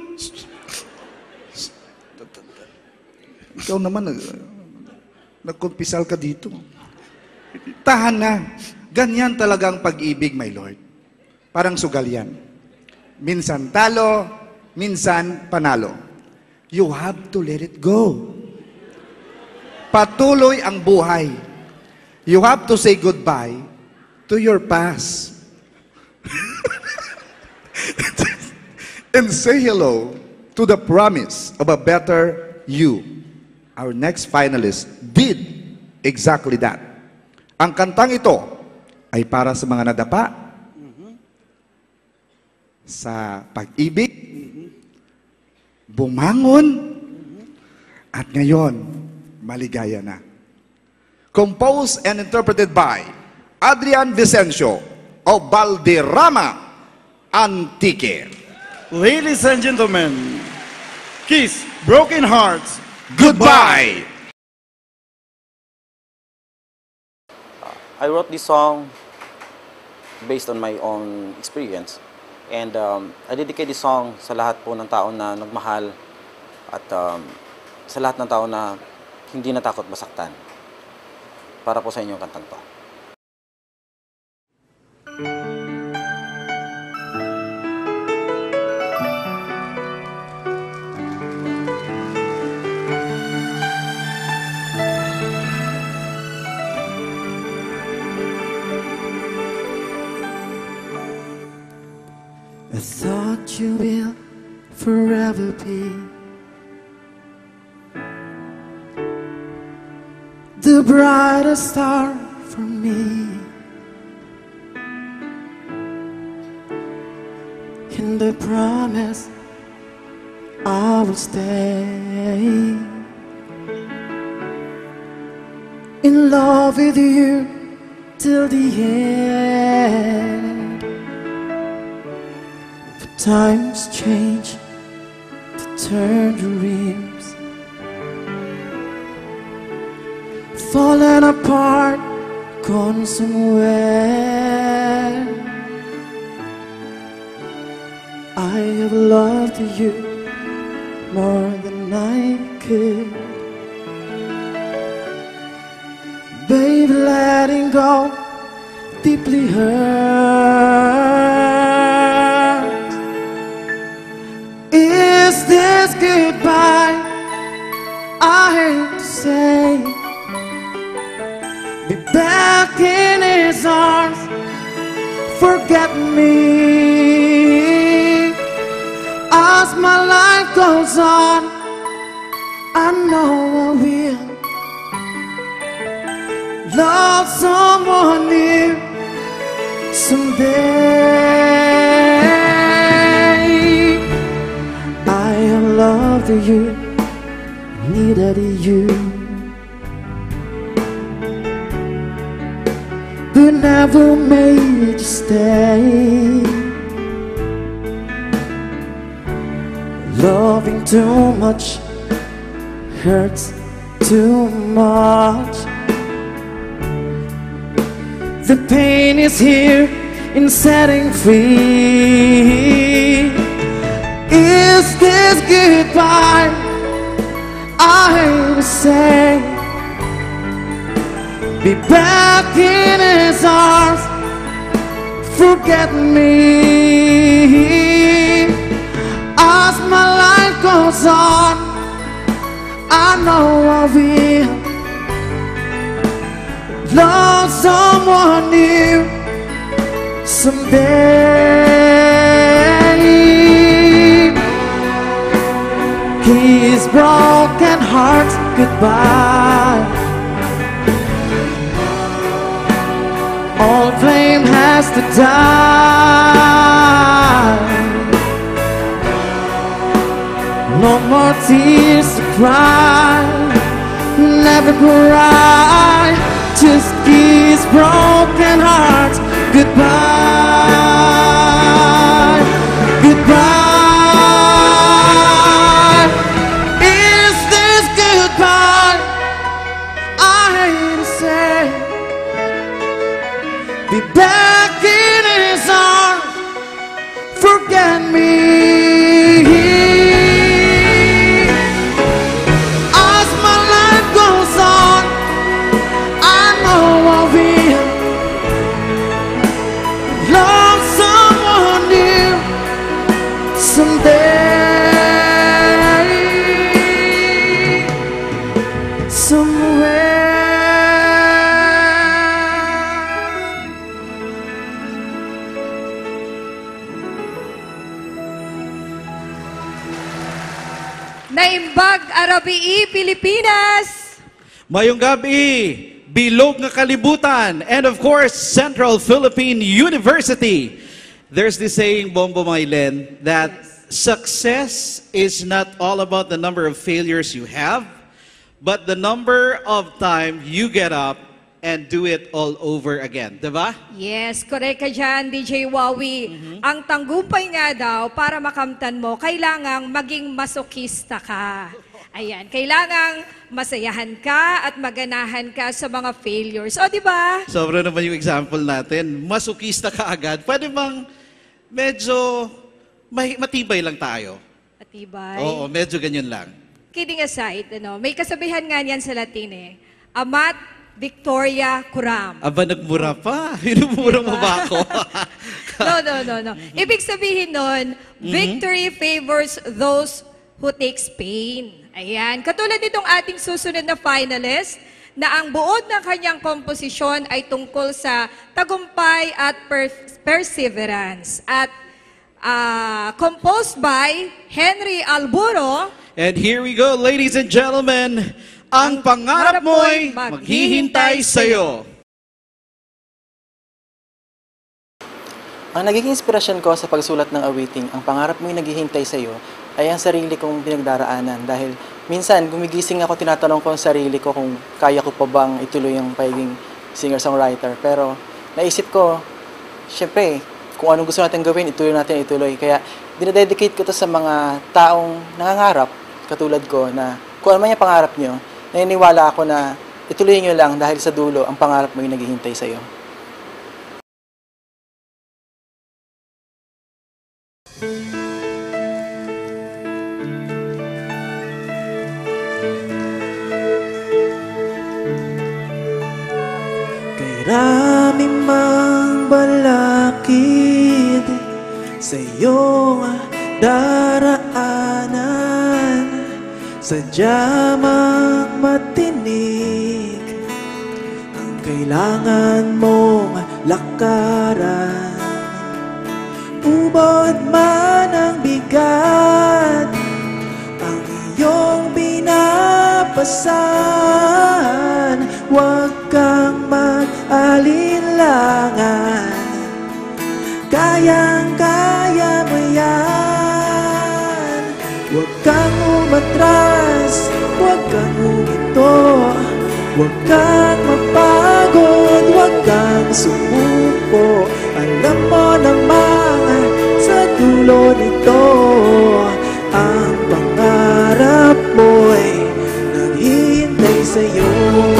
Ikaw naman, nag, nagkumpisal ka dito. Tahan na. Ganyan talagang pag-ibig, my Lord. Parang sugal yan. Minsan talo, minsan panalo. You have to let it go. Patuloy ang buhay. You have to say goodbye to your past. And say hello to the promise of a better you. Our next finalist did exactly that. Ang kantang ito ay para sa mga nadapa sa pag-ibig, bumangon, at ngayon, maligaya na. Composed and interpreted by Adrian Vicencio of Valderrama, Antique. Ladies and gentlemen, Kiss Broken Hearts. Goodbye! I wrote this song based on my own experience. And um, I dedicate this song sa lahat po ng tao na nagmahal at um, sa lahat ng tao na hindi natakot masaktan. Para po sa inyo ang kantang to. the brightest star for me. And I promise I will stay in love with you till the end. But times change to turn the rims, falling apart, gone somewhere. I have loved you more than I could. Baby, letting go deeply hurt. Is this goodbye? I hate to say. Be back in his arms. Forget me. As my life goes on, I know I will love someone new someday. I have loved you, needed you, but never made you stay. Loving too much hurts too much. The pain is here in setting free. Is this goodbye? I hate to say. Be back in his arms. Forget me. As my life goes on, I know I will love someone new someday. His broken heart goodbye. All flame has to die. No more tears to cry, never cry. Just kiss broken hearts goodbye, goodbye. Is this goodbye? I hate to say. Be back in his arms. Forget me. Naimbag Arabii, Pilipinas. Mayong gabi, bilog nga kalibutan, and of course, Central Philippine University. There's this saying, Bombo Mailen, that success is not all about the number of failures you have, but the number of time you get up and do it all over again. Diba? Yes, correct ka dyan, D J Wawi. Mm-hmm. Ang tanggumpay nga daw, para makamtan mo, kailangang maging masokista ka. Ayan, kailangang masayahan ka at maganahan ka sa mga failures. O, di ba? Sobra naman yung example natin. Masokista ka agad. Pwede bang medyo may, matibay lang tayo? Matibay? Oo, medyo ganyan lang. Kidding aside, ano, may kasabihan nga niyan sa Latin eh. Amat Victoria Curam. Aba, nagmura pa. Hinumura mo ba ako? No, no, no, no. Ibig sabihin nun, victory favors those who takes pain. Ayan. Katulad nitong ating susunod na finalist, na ang buod ng kanyang komposisyon ay tungkol sa tagumpay at per- perseverance. At uh, composed by Henry Alburo. And here we go, ladies and gentlemen. Ang pangarap mo'y maghihintay sa'yo. Ang nagiging inspirasyon ko sa pagsulat ng awiting, ang pangarap mo'y naghihintay sa'yo, ay ang sarili kong pinagdaraanan. Dahil minsan, gumigising ako, tinatanong ko ang sarili ko kung kaya ko pa bang ituloy yung pagiging singer-songwriter. Pero naisip ko, syempre, kung anong gusto natin gawin, ituloy natin ituloy. Kaya dinededicate ko to sa mga taong nangangarap, katulad ko, na kung ano man yung pangarap nyo, naniniwala ako na ituloy nyo lang dahil sa dulo, ang pangarap mo'y naghihintay sa'yo. Marami mang balakid sa iyong daraanan, sadya mang matinik ang kailangan mong lakaran. Ubod man ang bigat ang iyong binapasan, huwag kang mag-alinlangan, kayang-kaya mo yan. Huwag kang umatras, huwag kang humito, huwag kang mapagod, huwag kang sumuko. Alam mo naman sa dulo nito, ang pangarap mo'y naghihintay sa'yo.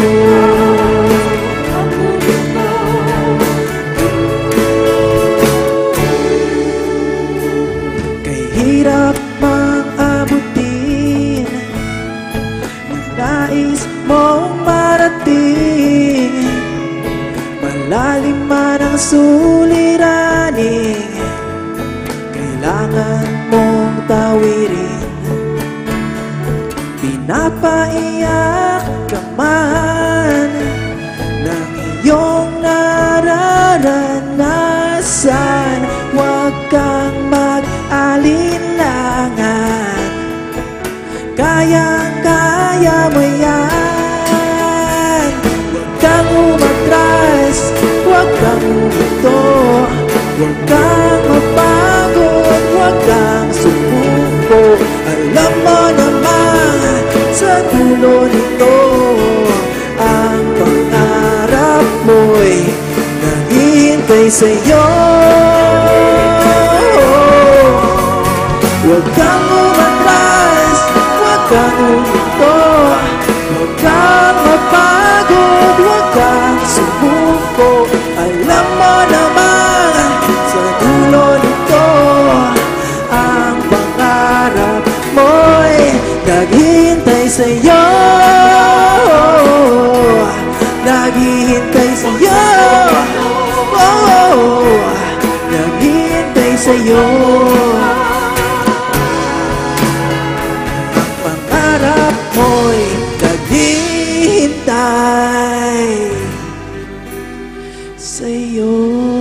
Kay hirap mang abutin ng nais mong marating, malalim man ang suliraning kailangan mong tawirin. Pinapaiyak ka man ng iyong nararanasan, huwag kang mag-alinlangan, kayang-kaya mo yan. Huwag kang umatras, huwag kang humito, huwag kang mapagod, huwag kang sumuko. Alam mo naman sa dulo nito, ang pangarap mo'y naghihintay sa'yo. Huwag kang umatras, huwag kang humito, huwag kang mapagod, huwag kang sumuko. Alam mo naman sa dulo nito, ang pangarap mo'y naghihintay sa'yo, naghihintay sa'yo, oh, naghihintay sa'yo. Ang pangarap mo'y naghihintay sa'yo.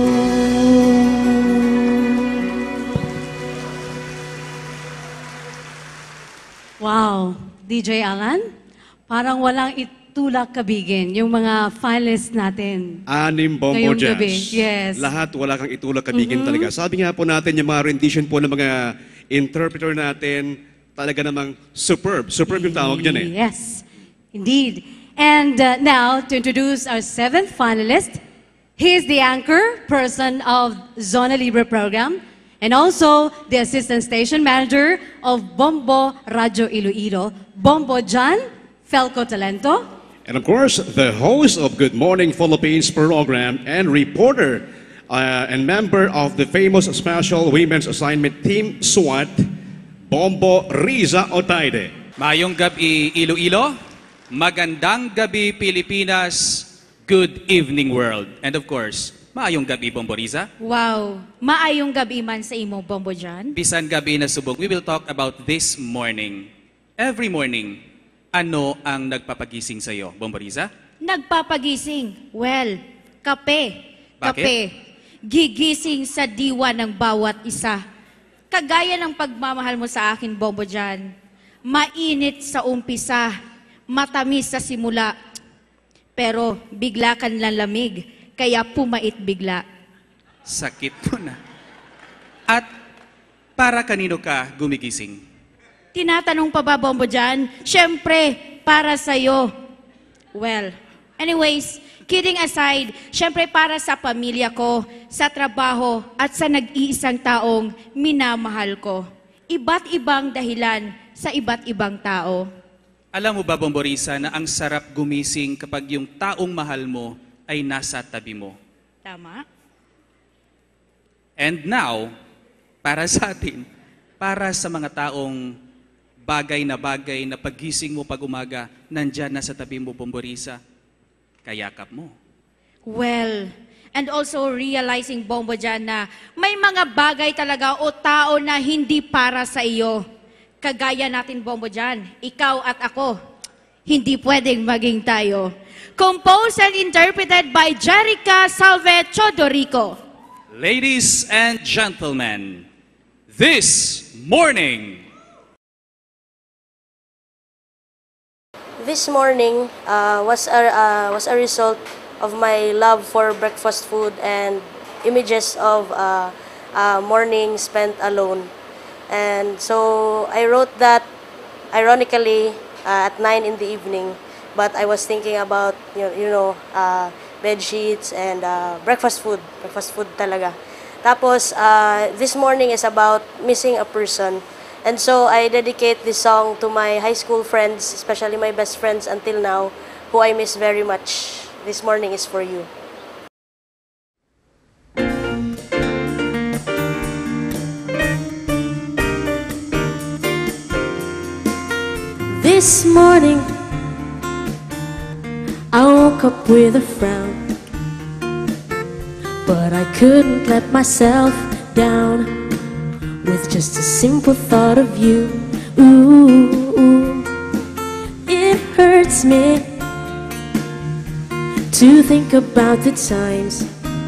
Wow, D J Alan, parang walang itulak kabigin yung mga finalists natin. Anim Bombo Ngayong Jazz. gabi, yes. Lahat wala kang itulak kabigin Mhm. talaga. Sabi nga po natin, yung mga rendition po ng mga interpreter natin, talaga namang superb. Superb yung tawag dyan eh. Yes, indeed. And uh, now, to introduce our seventh finalist, he is the anchor person of Zona Libre program and also the assistant station manager of Bombo Radio Iloilo, Bombo John Felco Talento. And of course, the host of Good Morning Philippines program and reporter uh, and member of the famous Special Women's Assignment Team SWAT, Bombo Riza Otaide. Mayong gabi Iloilo, magandang gabi Pilipinas, good evening world. And of course, maayong gabi Bombo Riza. Wow, maayong gabi man sa imo Bombo John. Bisan gabi na subong, we will talk about this morning. Every morning, ano ang nagpapagising sa iyo, Bombo Riza? Nagpapagising. Well, kape. Bakit? Kape. Gigising sa diwa ng bawat isa. Kagaya ng pagmamahal mo sa akin, Bombo John. Mainit sa umpisa, Matamis sa simula, pero bigla ka lamig, kaya pumait bigla. Sakit mo na. At para kanino ka gumigising? Tinatanong pa ba, Bombo dyan? Siyempre, para sa'yo. Well, anyways, kidding aside, siyempre para sa pamilya ko, sa trabaho, at sa nag-iisang taong minamahal ko. Iba't ibang dahilan sa iba't ibang tao. Alam mo ba, Bomborisa, na ang sarap gumising kapag yung taong mahal mo ay nasa tabi mo? Tama? And now, para sa atin, para sa mga taong bagay na bagay na pagising mo pag umaga, nandyan na sa tabi mo, Bomborisa, kayakap mo. Well, and also realizing, Bombo dyan, na may mga bagay talaga o tao na hindi para sa iyo. Kagaya natin, Bombo dyan, ikaw at ako, hindi pwedeng maging tayo. Composed and interpreted by Jerica Salve Chodorico. Ladies and gentlemen, this morning. This morning uh, was a uh, was a result of my love for breakfast food and images of uh, uh, morning spent alone. And so I wrote that ironically uh, at nine in the evening, but I was thinking about you know, you know uh, bed sheets and uh, breakfast food, breakfast food talaga. Tapos uh, this morning is about missing a person. And so I dedicate this song to my high school friends, especially my best friends until now, who I miss very much. This morning is for you. This morning, I woke up with a frown, but I couldn't let myself down with just a simple thought of you. Ooh, ooh. It hurts me to think about the times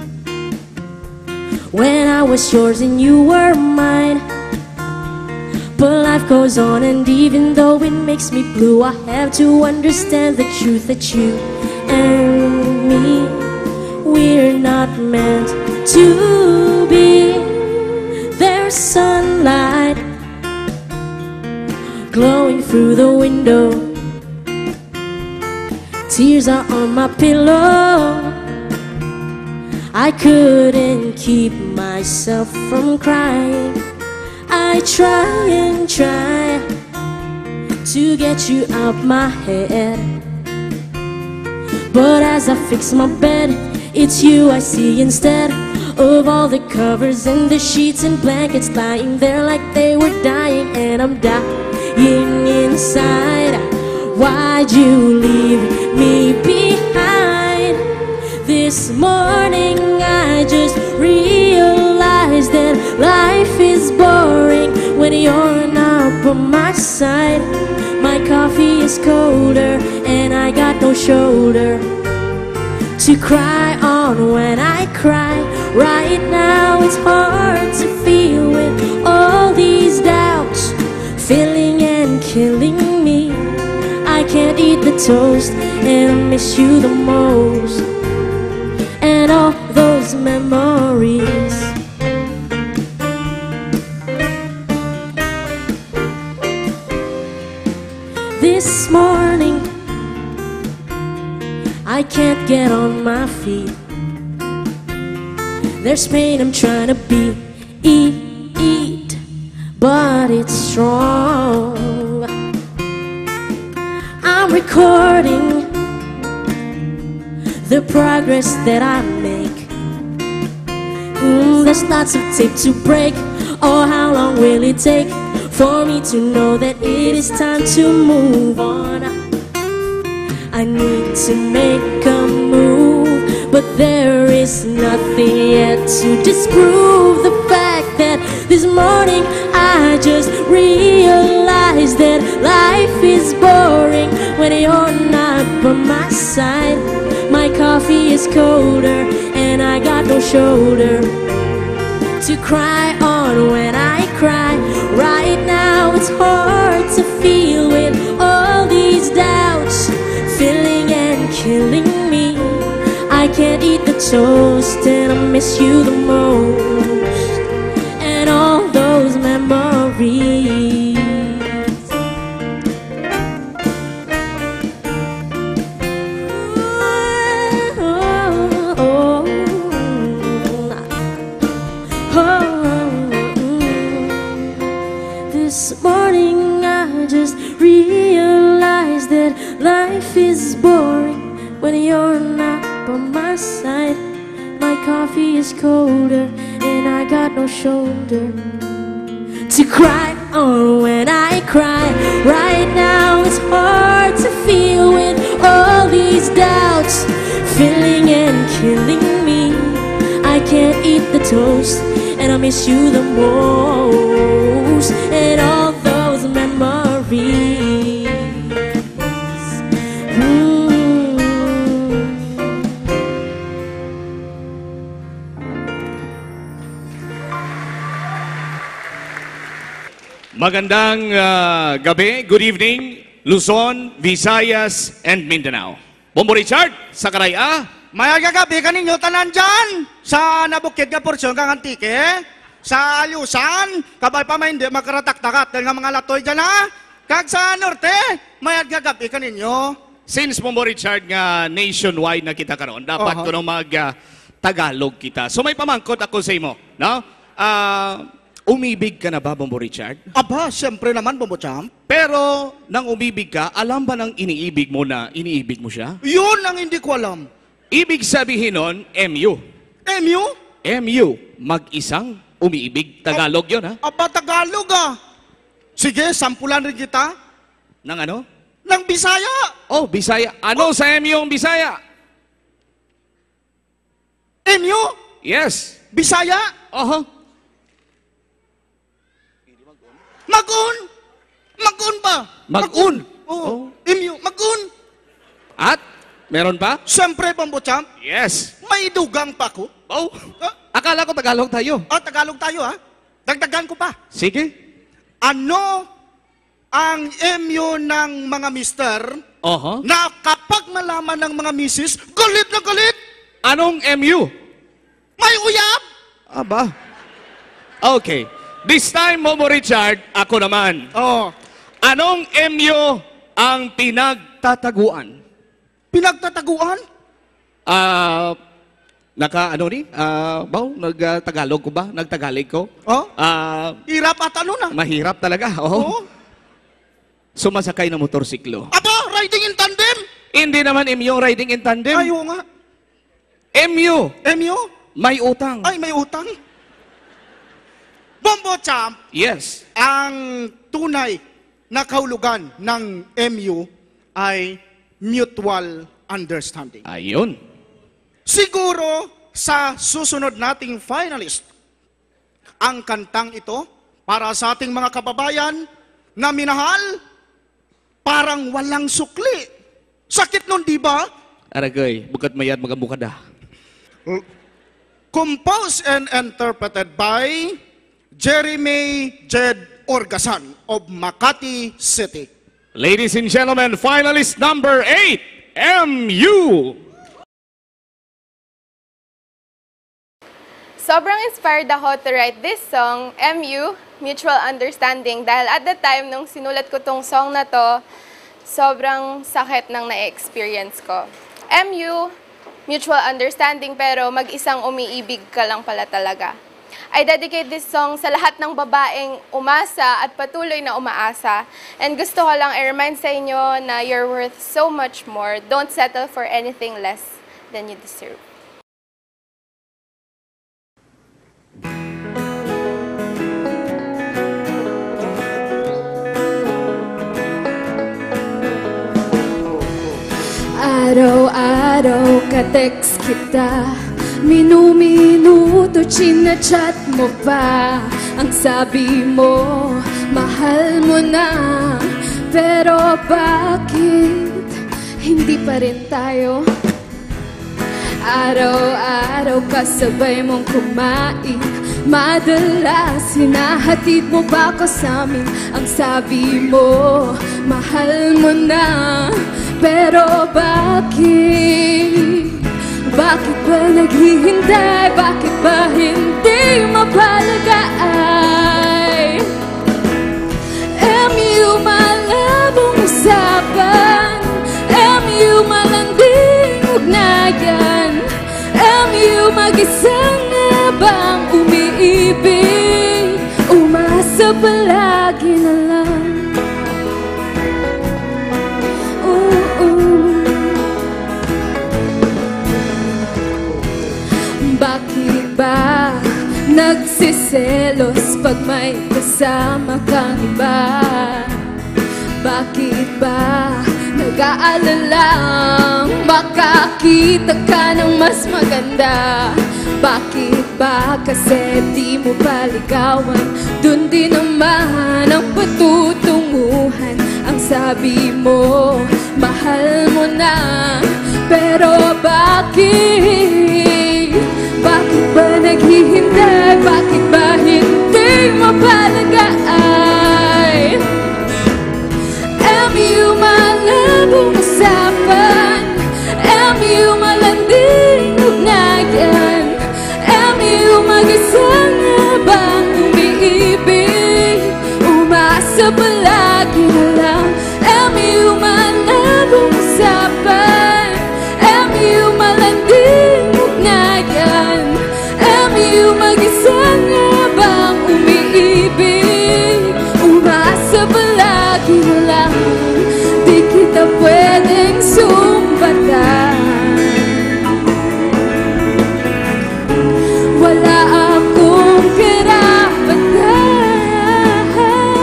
when I was yours and you were mine. But life goes on, and even though it makes me blue, I have to understand the truth that you and me, we're not meant to be. There's sunlight glowing through the window, tears are on my pillow. I couldn't keep myself from crying. I try and try to get you out my head, but as I fix my bed, it's you I see instead of all the covers and the sheets and blankets lying there like they were dying. And I'm dying inside. Why'd you leave me behind? This morning I just realized that life is boring when you're not by my side. My coffee is colder and I got no shoulder to cry on when I cry. Right now it's hard to feel with all these doubts filling and killing me. I can't eat the toast and I miss you the most, and all those memories. This morning I can't get on my feet. There's pain I'm trying to beat, eat, eat, but it's strong. I'm recording the progress that I make. Mm, there's lots of tape to break. Oh, how long will it take for me to know that it is time to move on? I need to make a move, but there is nothing yet to disprove the fact that this morning I just realized that life is boring when you're not by my side. My coffee is colder and I got no shoulder to cry on when I cry. Right now it's hard to feel with all these doubts toast, and I miss you the most. And all those memories. This morning I just realized that life is boring when you're not by my side. My coffee is colder and I got no shoulder to cry on when I cry. Right now it's hard to feel with all these doubts filling and killing me. I can't eat the toast and I miss you the most. And all those memories. Mm. Magandang uh, gabi, good evening, Luzon, Visayas, and Mindanao. Bombo Richard, sa Karaya. Mayag gabi kaninyo tanan dyan sa nabukid nga porsyon kang antike, sa Alyusan, kabay pa may hindi makaratak-takat dahil nga mga latoy dyan ha. Kag sa Norte, mayag gabi kaninyo. Since Bombo Richard nga nationwide na kita karon, dapat Uh-huh. ko nang mag uh, Tagalog kita. So may pamangkot ako sa imo, no? Ah, umibig ka na ba, Bombo Richard? Aba, siyempre naman, Bombo Champ. Pero nang umibig ka, alam ba nang iniibig mo na iniibig mo siya? Yun ang hindi ko alam. Ibig sabihin nun, M U. M U? M U, mag-isang umiibig. Tagalog yun, ha? Aba, Tagalog ah. Sige, sampulan rin kita. Nang ano? Nang Bisaya. Oh, Bisaya. Ano sa M U ang Bisaya? M U? Yes. Bisaya? Oho. Mag-un. Mag-un ba? Mag-un. Oo. M U, mag-un. At, meron pa? Siyempre, Bombo Champ. Yes. May dugang pa ko. Oh. Akala ko Tagalog tayo. Ah, Tagalog tayo ha. Dagdagan ko pa. Sige. Ano ang M U ng mga mister Oho. na kapag malaman ng mga misis, galit na galit? Anong M U? May uyab. Aba. Okay. This time, Momo Richard, ako naman. Oh. Anong M U ang pinagtataguan? Pinagtataguan? Ah, naka ano ni? Ah, baw, nag-Tagalog ko ba? Nagtagalog ko? Oh? Ah, Hirap at ano na? mahirap talaga. Oh. Sumasakay ng motorsiklo. Aba, riding in tandem? Hindi naman M U riding in tandem. Ayaw nga. M U. M U? May utang. Ay, may utang. Bombo Champ, Yes. ang tunay na kahulugan ng M U ay mutual understanding. Ayun. Siguro sa susunod nating finalist, ang kantang ito para sa ating mga kababayan na minahal, parang walang sukli. Sakit nun, di ba? Aragay, bukat mayad magamukada. Composed and interpreted by Jeremy Jed Orgasan of Makati City. Ladies and gentlemen, finalist number eight, M U. Sobrang inspired ako to write this song, M U, Mutual Understanding, dahil at the time nung sinulat ko tong song na to, sobrang sakit ng na-experience ko. M U, Mutual Understanding, pero mag-isang umiibig ka lang pala talaga. I dedicate this song sa lahat ng babaeng umasa at patuloy na umaasa. And gusto ko lang i-remind sa inyo na you're worth so much more. Don't settle for anything less than you deserve. Araw-araw ka-text kita, minu-minuto chinachat mo pa. Ang sabi mo, mahal mo na, pero bakit hindi pa rin tayo? Araw-araw kasabay mong kumain, madalas hinahatid mo ba ko sa amin? Ang sabi mo, mahal mo na, pero bakit Bakit ba naghihintay? Bakit ba hindi mapalagay? M U malabong usapan, M U malanding ugnayan, M U mag-isa na bang umiibig? Umasa palagi na lang. Bakit ba nagsiselos pag may kasama kang iba? Bakit ba nag-aalalang makakita ka ng mas maganda? Bakit ba kasi di mo paligawan? Dun din naman ang patutunguhan. Ang sabi mo, mahal mo na. Pero bakit? Bakit ba naghihintay? Bakit ba hindi mapalagay? M U malabong usapan, M U malanding ugnayan, M U mag-isa nga bang umiibig? Umasa palagi na lang. M U malabong usapan, M U malanding ugnayan, M U mag-isa nga bang umiibig? Umasa palagi na lang. Di kita pwedeng sumbatan. Wala akong karapatan.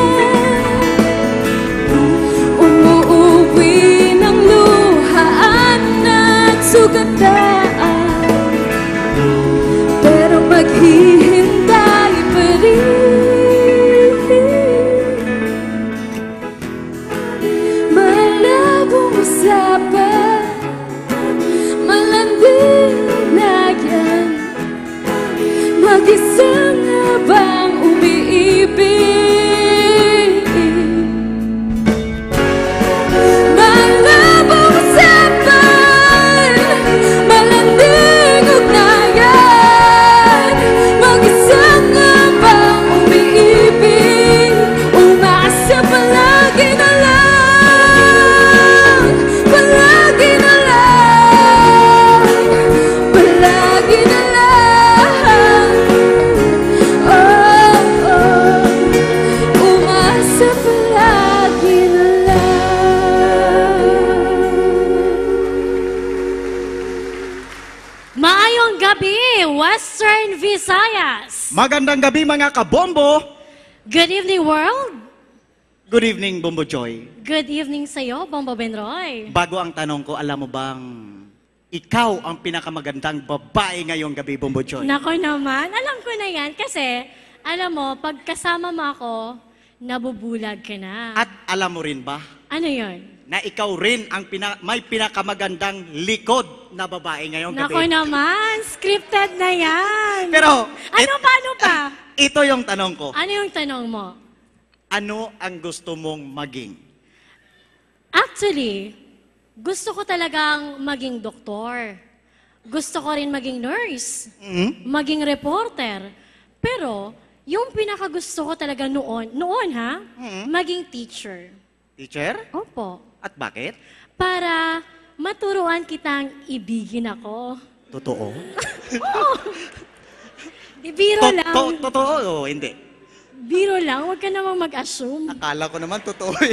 Umuuwi ng luhaan at sugatan, pero maghihintay pa rin. Malabong usapan, malanding ugnayan, mag-isa nga bang umiibig? Malabong usapan, malanding ugnayan, mag-isa nga bang umiibig? Umasa palagi na lang, palagi na lang, palagi na lang. Oh, oh, umasa palagi na lang. Maayong gabi, Western Visayas. Magandang gabi mga kabombo. Good evening, world. Good evening, Bombo Joy. Good evening sa'yo, Bombo Benroy. Bago ang tanong ko, alam mo bang ikaw ang pinakamagandang babae ngayong gabi, Bombo Joy? Nako naman, alam ko na yan kasi, alam mo, pag kasama mo ako, nabubulag ka na. At alam mo rin ba Ano yun? na ikaw rin ang pina, may pinakamagandang likod na babae ngayong gabi? Nako naman, scripted na yan. Pero, ano pa, ano pa? Ito yung tanong ko. Ano yung tanong mo? Ano ang gusto mong maging? Actually, gusto ko talagang maging doktor. Gusto ko rin maging nurse. Mhm. Maging reporter. Pero, yung pinakagusto ko talaga noon, noon ha, maging teacher. Teacher? Opo. At bakit? Para maturuan kitang ibigin ako. Totoo? Oo. Di biro To- lang. to- Totoo o hindi? Biro lang, huwag ka namang mag-assume. Akala ko naman totoo eh.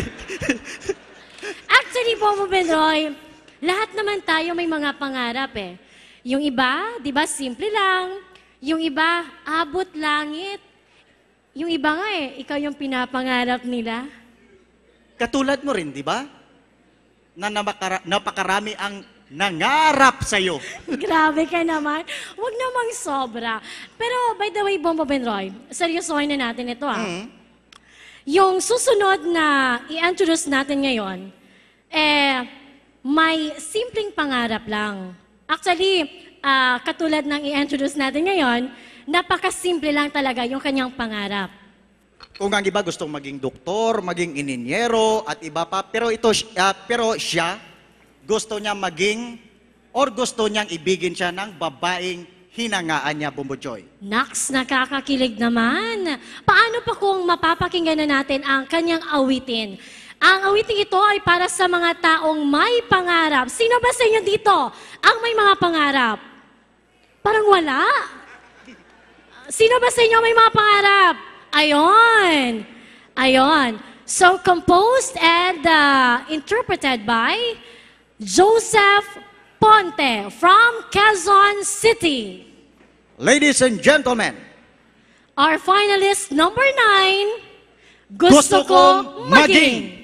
Actually po, Mo Benroy, lahat naman tayo may mga pangarap eh. Yung iba, di ba, simple lang. Yung iba, abot langit. Yung iba nga eh, ikaw yung pinapangarap nila. Katulad mo rin, di ba? Na napakara- napakarami ang nangarap sa'yo. Grabe ka naman. Huwag namang sobra. Pero by the way, Bombo Benroy, seryosohin na natin ito ah. Yung susunod na i-introduce natin ngayon, eh, may simpleng pangarap lang. Actually, ah, katulad ng i-introduce natin ngayon, napakasimple lang talaga yung kanyang pangarap. Kung ang iba gustong maging doktor, maging ininyero, at iba pa. Pero ito, uh, pero siya, gusto niya maging or gusto niyang ibigin siya ng babaeng hinangaan niya, Bombo Joy? Naks, nakakakilig naman. Paano pa kung mapapakinggan na natin ang kanyang awitin? Ang awiting ito ay para sa mga taong may pangarap. Sino ba sa inyo dito ang may mga pangarap? Parang wala. Sino ba sa inyo may mga pangarap? Ayon. Ayon. So, composed and uh, interpreted by Joseph Ponte from Quezon City. Ladies and gentlemen, our finalist number nine, Gusto, Gusto Kong Maging.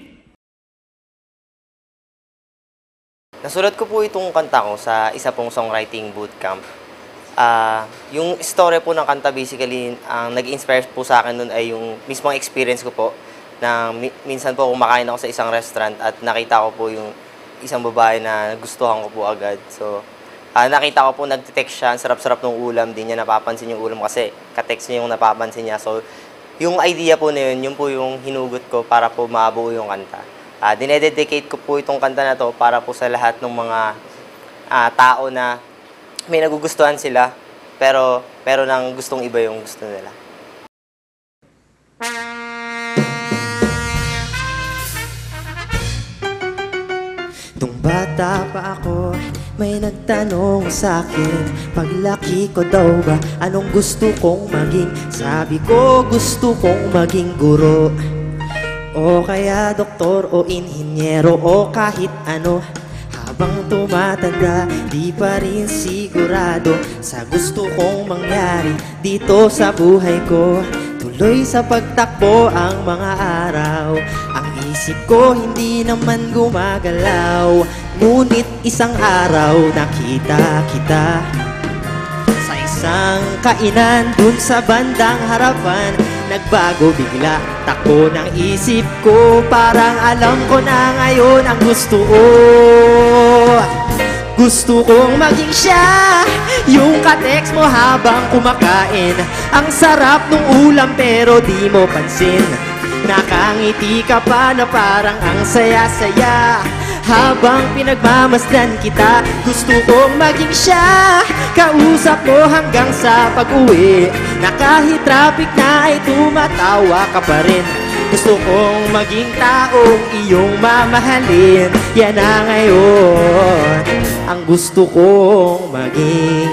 Nasulat ko po itong kanta ko sa isa pong songwriting bootcamp. Uh, yung story po ng kanta basically, ang nag-inspire po sa akin nun ay yung mismong experience ko po na mi minsan po kumakain ako sa isang restaurant at nakita ko po yung isang babae na gustuhan ko po agad. So, uh, nakita ko po nag-text siya, ang sarap-sarap ng ulam, di niya napapansin yung ulam kasi ka-text niya yung napapansin niya. So, yung idea po na yun, yun po yung hinugot ko para po mabuo yung kanta. Uh, dinededicate ko po itong kanta na to para po sa lahat ng mga uh, tao na may nagugustuhan sila, pero pero nang gustong iba yung gusto nila. Nung bata pa ako, may nagtanong sa akin, paglaki ko daw ba, anong gusto kong maging? Sabi ko, gusto kong maging guro, o kaya doktor o inhinyero o kahit ano. Habang tumatanda, di pa rin sigurado sa gusto kong mangyari dito sa buhay ko. Tuloy sa pagtakbo ang mga araw, ang isip ko hindi naman gumagalaw. Ngunit isang araw nakita kita sa isang kainan dun sa bandang harapan. Nagbago bigla, takbo ng isip ko, parang alam ko na ngayon ang gusto ko. Gusto kong maging siya, yung ka-text mo habang kumakain. Ang sarap nung ulam pero di mo pansin, nakangiti ka pa na parang ang saya-saya. Habang pinagmamasdan kita, gusto kong maging siya, kausap mo hanggang sa pag-uwi, na kahit traffic na ay tumatawa ka pa rin. Gusto kong maging taong iyong mamahalin, yan na ngayon ang gusto kong maging.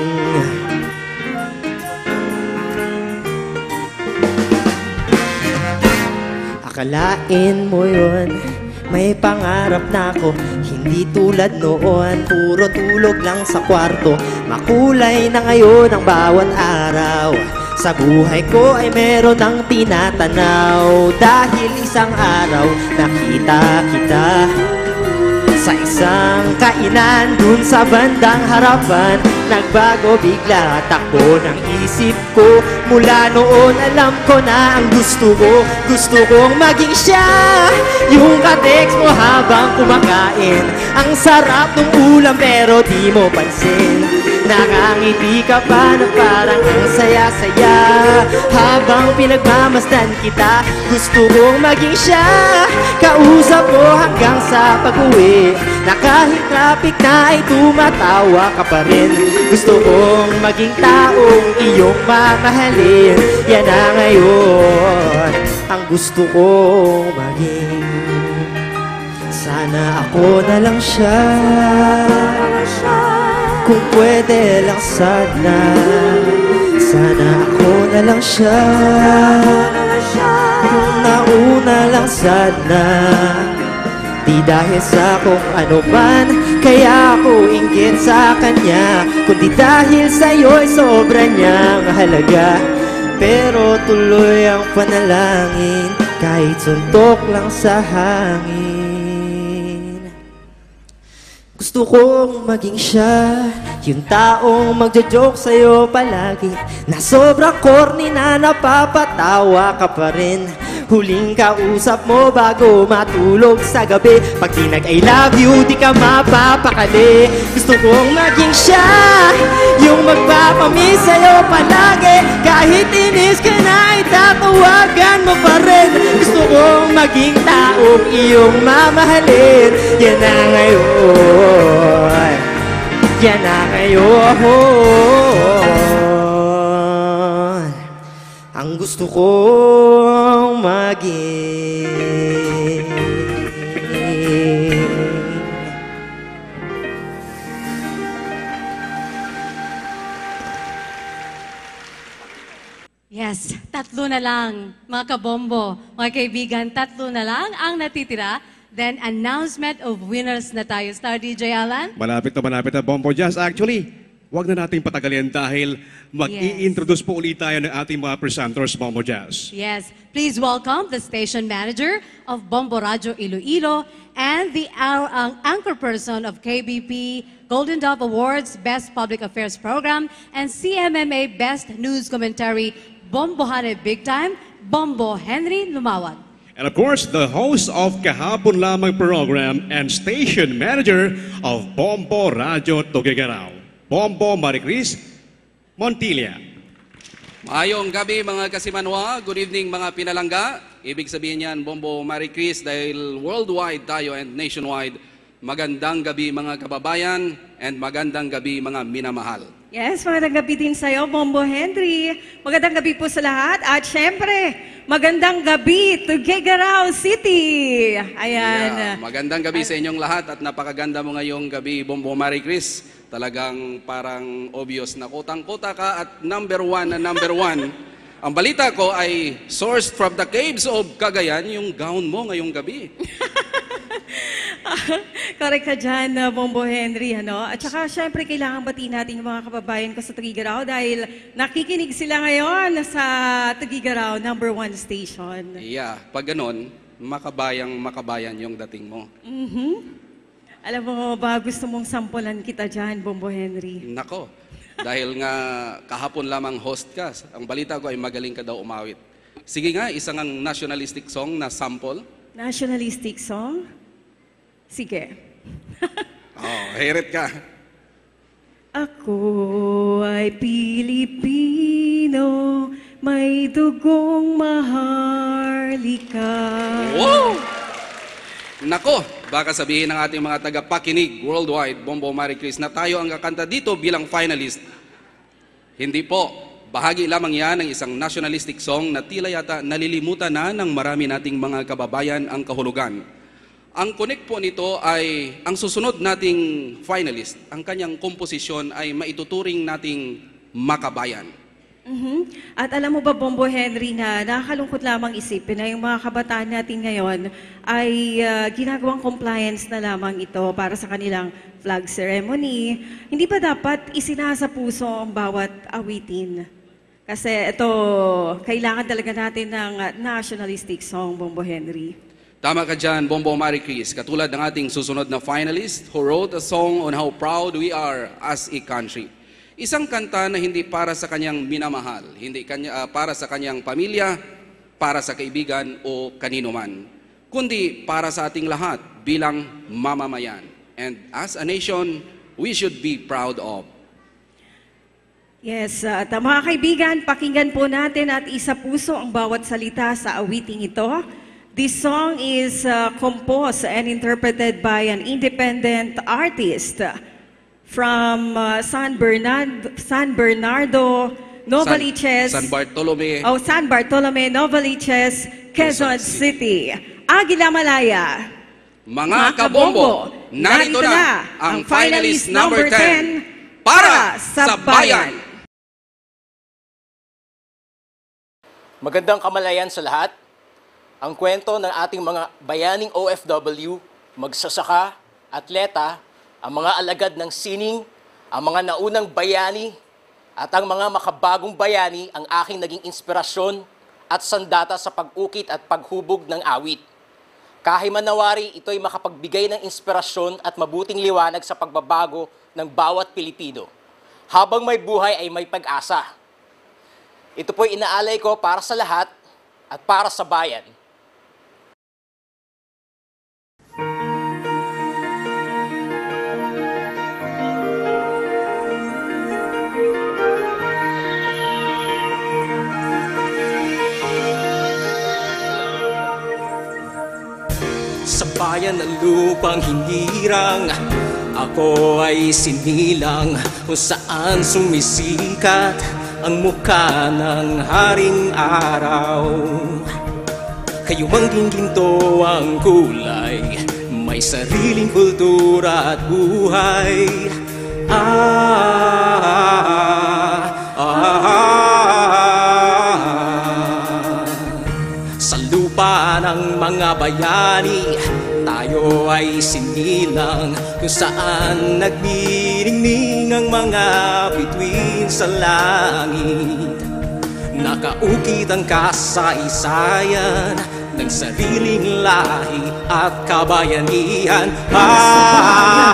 Akalain mo yun, may pangarap na ako, hindi tulad noon, puro tulog lang sa kwarto. Makulay na ngayon ang bawat araw, sa buhay ko ay meron ng tinatanaw. Dahil isang araw nakita kita sa isang kainan dun sa bandang harapan. Nagbago bigla takbo ng isip ko, mula noon alam ko na ang gusto ko. Gusto kong maging siya, yung ka-text mo habang kumakain. Ang sarap ng ulam pero di mo pansin, nakangiti ka pa na parang ang saya-saya. Habang pinagmamasdan kita, gusto kong maging siya, kausap mo hanggang sa pag-uwi, na kahit traffic na ay tumatawa ka pa rin. Gusto kong maging taong iyong mamahalin, yan na ngayon ang gusto kong maging. Sana ako na lang siya, kung pwede lang sana. Sana ako na lang siya, kung nauna lang sana. Di dahil sa kung ano man, kaya ako inggit sa kanya, kundi dahil sa'yo'y sobra niyang halaga. Pero tuloy ang panalangin, kahit suntok lang sa hangin. Gusto kong maging siya, yung taong magjo-joke sa'yo palagi, na sobrang corny na napapatawa ka pa rin. Huling kausap mo bago matulog sa gabi, pag di nag-I love you, di ka mapapakali. Gusto kong maging siya, yung magpapamiss sa'yo palagi, kahit inis ka na ay tatawagan mo pa rin. Gusto kong maging taong iyong mamahalin, yan na ngayon Diyan na kayo ako. Ang gusto kong maging. Yes, tatlo na lang, mga kabombo, mga kaibigan, tatlo na lang ang natitira. Then, announcement of winners na tayo. Star D J Alan? Malapit na malapit na Bombo Jazz. Actually, wag na nating patagalin dahil mag-i-introduce po ulit tayo ng ating mga presenters, Bombo Jazz. Yes, please welcome the station manager of Bombo Radio Iloilo and the uh, ang anchor person of K B P Golden Dove Awards Best Public Affairs Program and C M M A Best News Commentary, Bombo Hare Big Time, Bombo Henry Lumawag. And of course, the host of Kahapon Lamang program and station manager of Bombo Radio Tuguegarao, Bombo Maricris Montilla. Maayong gabi mga kasimanwa, good evening mga pinalangga. Ibig sabihin yan, Bombo Maricris, dahil worldwide tayo and nationwide. Magandang gabi mga kababayan and magandang gabi mga minamahal. Yes, magandang gabi din sa'yo, Bombo Henry. Magandang gabi po sa lahat. At syempre, magandang gabi to Tuguegarao City. Ayan. Yeah, magandang gabi sa inyong lahat at napakaganda mo ngayong gabi, Bombo Maricris. Talagang parang obvious na kutang-kuta ka at number one na number one. Ang balita ko ay sourced from the caves of Cagayan, yung gown mo ngayong gabi. Correct ka dyan, uh, Bombo Henry. Ano? At saka, syempre, kailangan batiin natin yung mga kababayan ko sa Tuguegarao dahil nakikinig sila ngayon sa Tuguegarao number one station. Yeah, pag ganon, makabayang makabayan yung dating mo. Mm-hmm. Alam mo ba, gusto mong sampulan kita dyan, Bombo Henry? Nako, dahil nga kahapon lamang host ka, ang balita ko ay magaling ka daw umawit. Sige nga, isang ang nationalistic song na sample. Nationalistic song? Sige. Oh, hirit ka. Ako ay Pilipino, may dugong maharlika. Wow! Nako, baka sabihin ng ating mga tagapakinig worldwide, Bombo Maricris, na tayo ang kakanta dito bilang finalist. Hindi po. Bahagi lamang yan ng isang nationalistic song na tila yata nalilimutan na ng marami nating mga kababayan ang kahulugan. Ang connect po nito ay ang susunod nating finalist. Ang kanyang komposisyon ay maituturing nating makabayan. Mm-hmm. At alam mo ba, Bombo Henry, na nakakalungkot lamang isipin na yung mga kabataan natin ngayon ay uh, ginagawang compliance na lamang ito para sa kanilang flag ceremony. Hindi ba dapat isinasa puso ang bawat awitin? Kasi ito, kailangan talaga natin ng nationalistic song, Bombo Henry. Tama ka dyan, Bombo Maricris. Katulad ng ating susunod na finalist who wrote a song on how proud we are as a country. Isang kanta na hindi para sa kanyang minamahal, hindi kanya, uh, para sa kanyang pamilya, para sa kaibigan o kanino man, kundi para sa ating lahat bilang mamamayan. And as a nation, we should be proud of. Yes, uh, at mga kaibigan, pakinggan po natin at isa puso ang bawat salita sa awiting ito. This song is uh, composed and interpreted by an independent artist from uh, San Bernardo, San Bernardo, Novaliches. San, San Bartolome. Oh, San Bartolome, Novaliches, Quezon City. Aguila Malaya. Mga kabombo, narito na ang finalist number ten para sa bayan. Magandang kamalayan sa lahat. Ang kwento ng ating mga bayaning O F W, magsasaka, atleta, ang mga alagad ng sining, ang mga naunang bayani, at ang mga makabagong bayani ang aking naging inspirasyon at sandata sa pag-ukit at paghubog ng awit. Kahimanawari, ito'y makapagbigay ng inspirasyon at mabuting liwanag sa pagbabago ng bawat Pilipino. Habang may buhay ay may pag-asa. Ito po'y inaalay ko para sa lahat at para sa bayan. Sa bayan bayan ng lupang hinirang. Ako ay sinilang kung saan sumisikat ang mukha ng haring araw. Kayo mang ginto ang kulay, may sariling kultura at buhay. Ah, ah, ah, ah. Sa lupa ng mga bayani, tayo ay sinilang kung saan nagniningning ang mga bituin sa langit. Nakaukit ang kasaysayan ng sariling lahi at kabayanihan. Ah,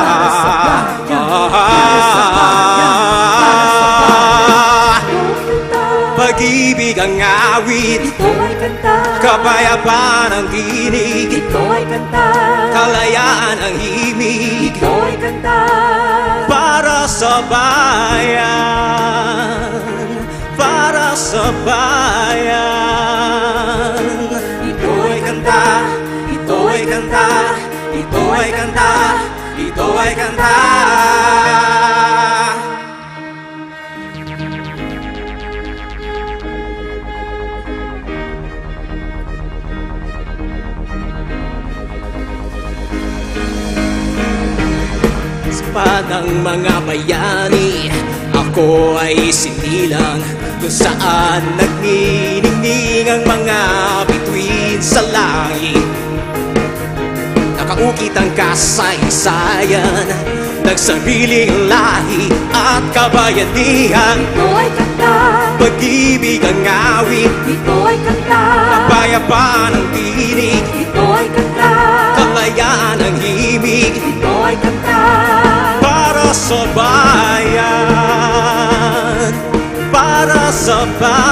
pag-ibig ang awit, kapayapaan ang tinig, kalayaan ang himig, para sa bayan, para sa bayan. Ito ay kanta, ito ay kanta, ito ay kanta, ito ay kanta. Sa ng mga bayani, ako ay sinilang kung saan nagniningning ang mga bituin sa langit. Nakaukit ang kasaysayan ng sariling lahi at kabayanihan. Ito ay kanta, pag-ibig ang awit, ito ay kanta, kapayapaan ang tinig, ito ay kanta, kalayaan ang himig, ito ay kanta, para sa bayan, para sa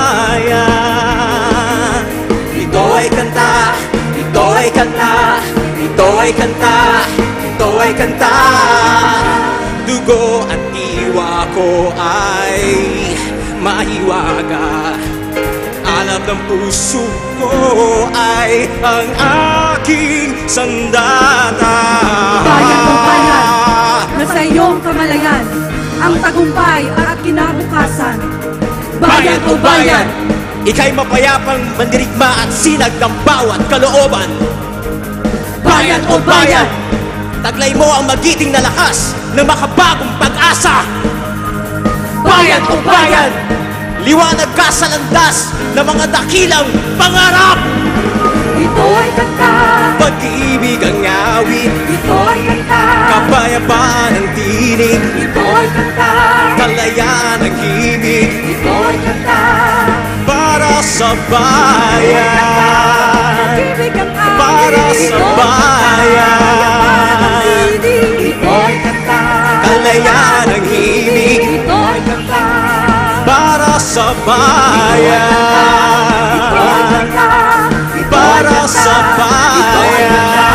bayan. Ito ay kanta, ito ay kanta, ito ay kanta, ito ay kanta. Dugo at diwa ko ay mahiwaga, alab ng puso ko ay ang aking sandata. Bayan o bayan, nasa iyong kamalayan, ang tagumpay at kinabukasan. Bayan o bayan, ika'y mapayapang mandirigma at sinag ng bawat kalooban. Bayan o bayan, taglay mo ang magiting na lakas ng makabagong pag-asa. Bayan o bayan, liwanag ka sa landas ng mga dakilang pangarap. Ito ay kanta, pag-ibig ang awit, ito ay kanta, kapayapaan ang tinig, ito ay kanta, kalayaan ang himig, ito ay kanta, para sa bayan, para sa bayan. Ito ay kanta, kalayaan ang himig, ito ay kanta, para sa bayan, para sa bayan.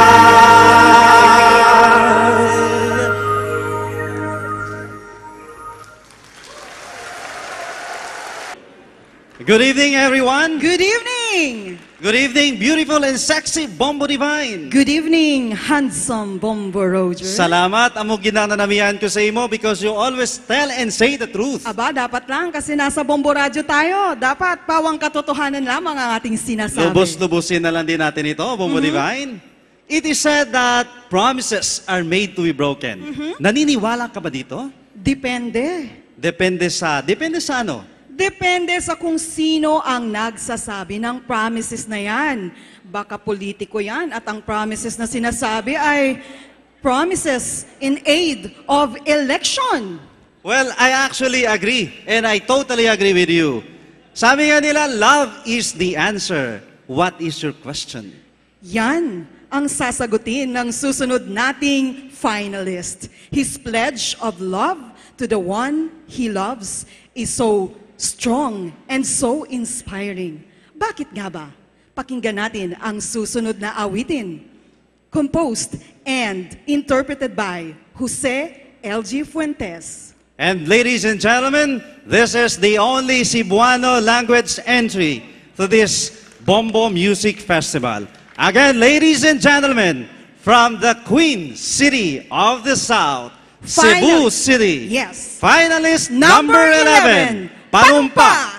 Good evening, everyone. Good evening. Good evening, beautiful and sexy Bombo Divine. Good evening, handsome Bombo Roger. Salamat, amo ginananamihan ko sa imo because you always tell and say the truth. Aba, dapat lang kasi nasa Bombo Radio tayo. Dapat pawang katotohanan lamang ang ating sinasabi. Lubos-lubusin na lang din natin ito, Bombo Mhm. Divine. It is said that promises are made to be broken. Mhm. Naniniwala ka ba dito? Depende. Depende sa, depende sa ano? Depende sa kung sino ang nagsasabi ng promises na yan. Baka politiko yan at ang promises na sinasabi ay promises in aid of election. Well, I actually agree and I totally agree with you. Sabi nga nila, love is the answer. What is your question? Yan ang sasagutin ng susunod nating finalist. His pledge of love to the one he loves is so strong and so inspiring. Bakit nga ba? Pakinggan natin ang susunod na awitin. Composed and interpreted by Jose L G Fuentes. And ladies and gentlemen, this is the only Cebuano language entry to this Bombo Music Festival. Again, ladies and gentlemen, from the Queen City of the South, Cebu Final- City. Yes. Finalist Number number eleven, Panumpa.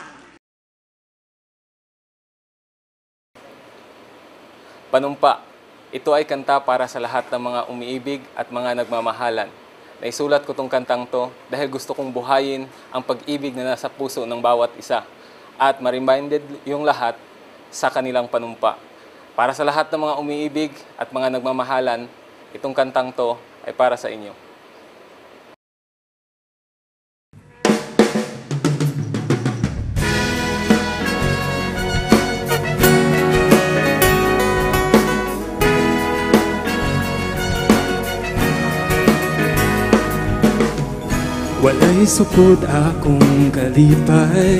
Panumpa. Ito ay kanta para sa lahat ng mga umiibig at mga nagmamahalan. Naisulat ko tong kantang to dahil gusto kong buhayin ang pag-ibig na nasa puso ng bawat isa at ma-reminded yung lahat sa kanilang panumpa. Para sa lahat ng mga umiibig at mga nagmamahalan, itong kantang to ay para sa inyo. Walay supod akong kalipay,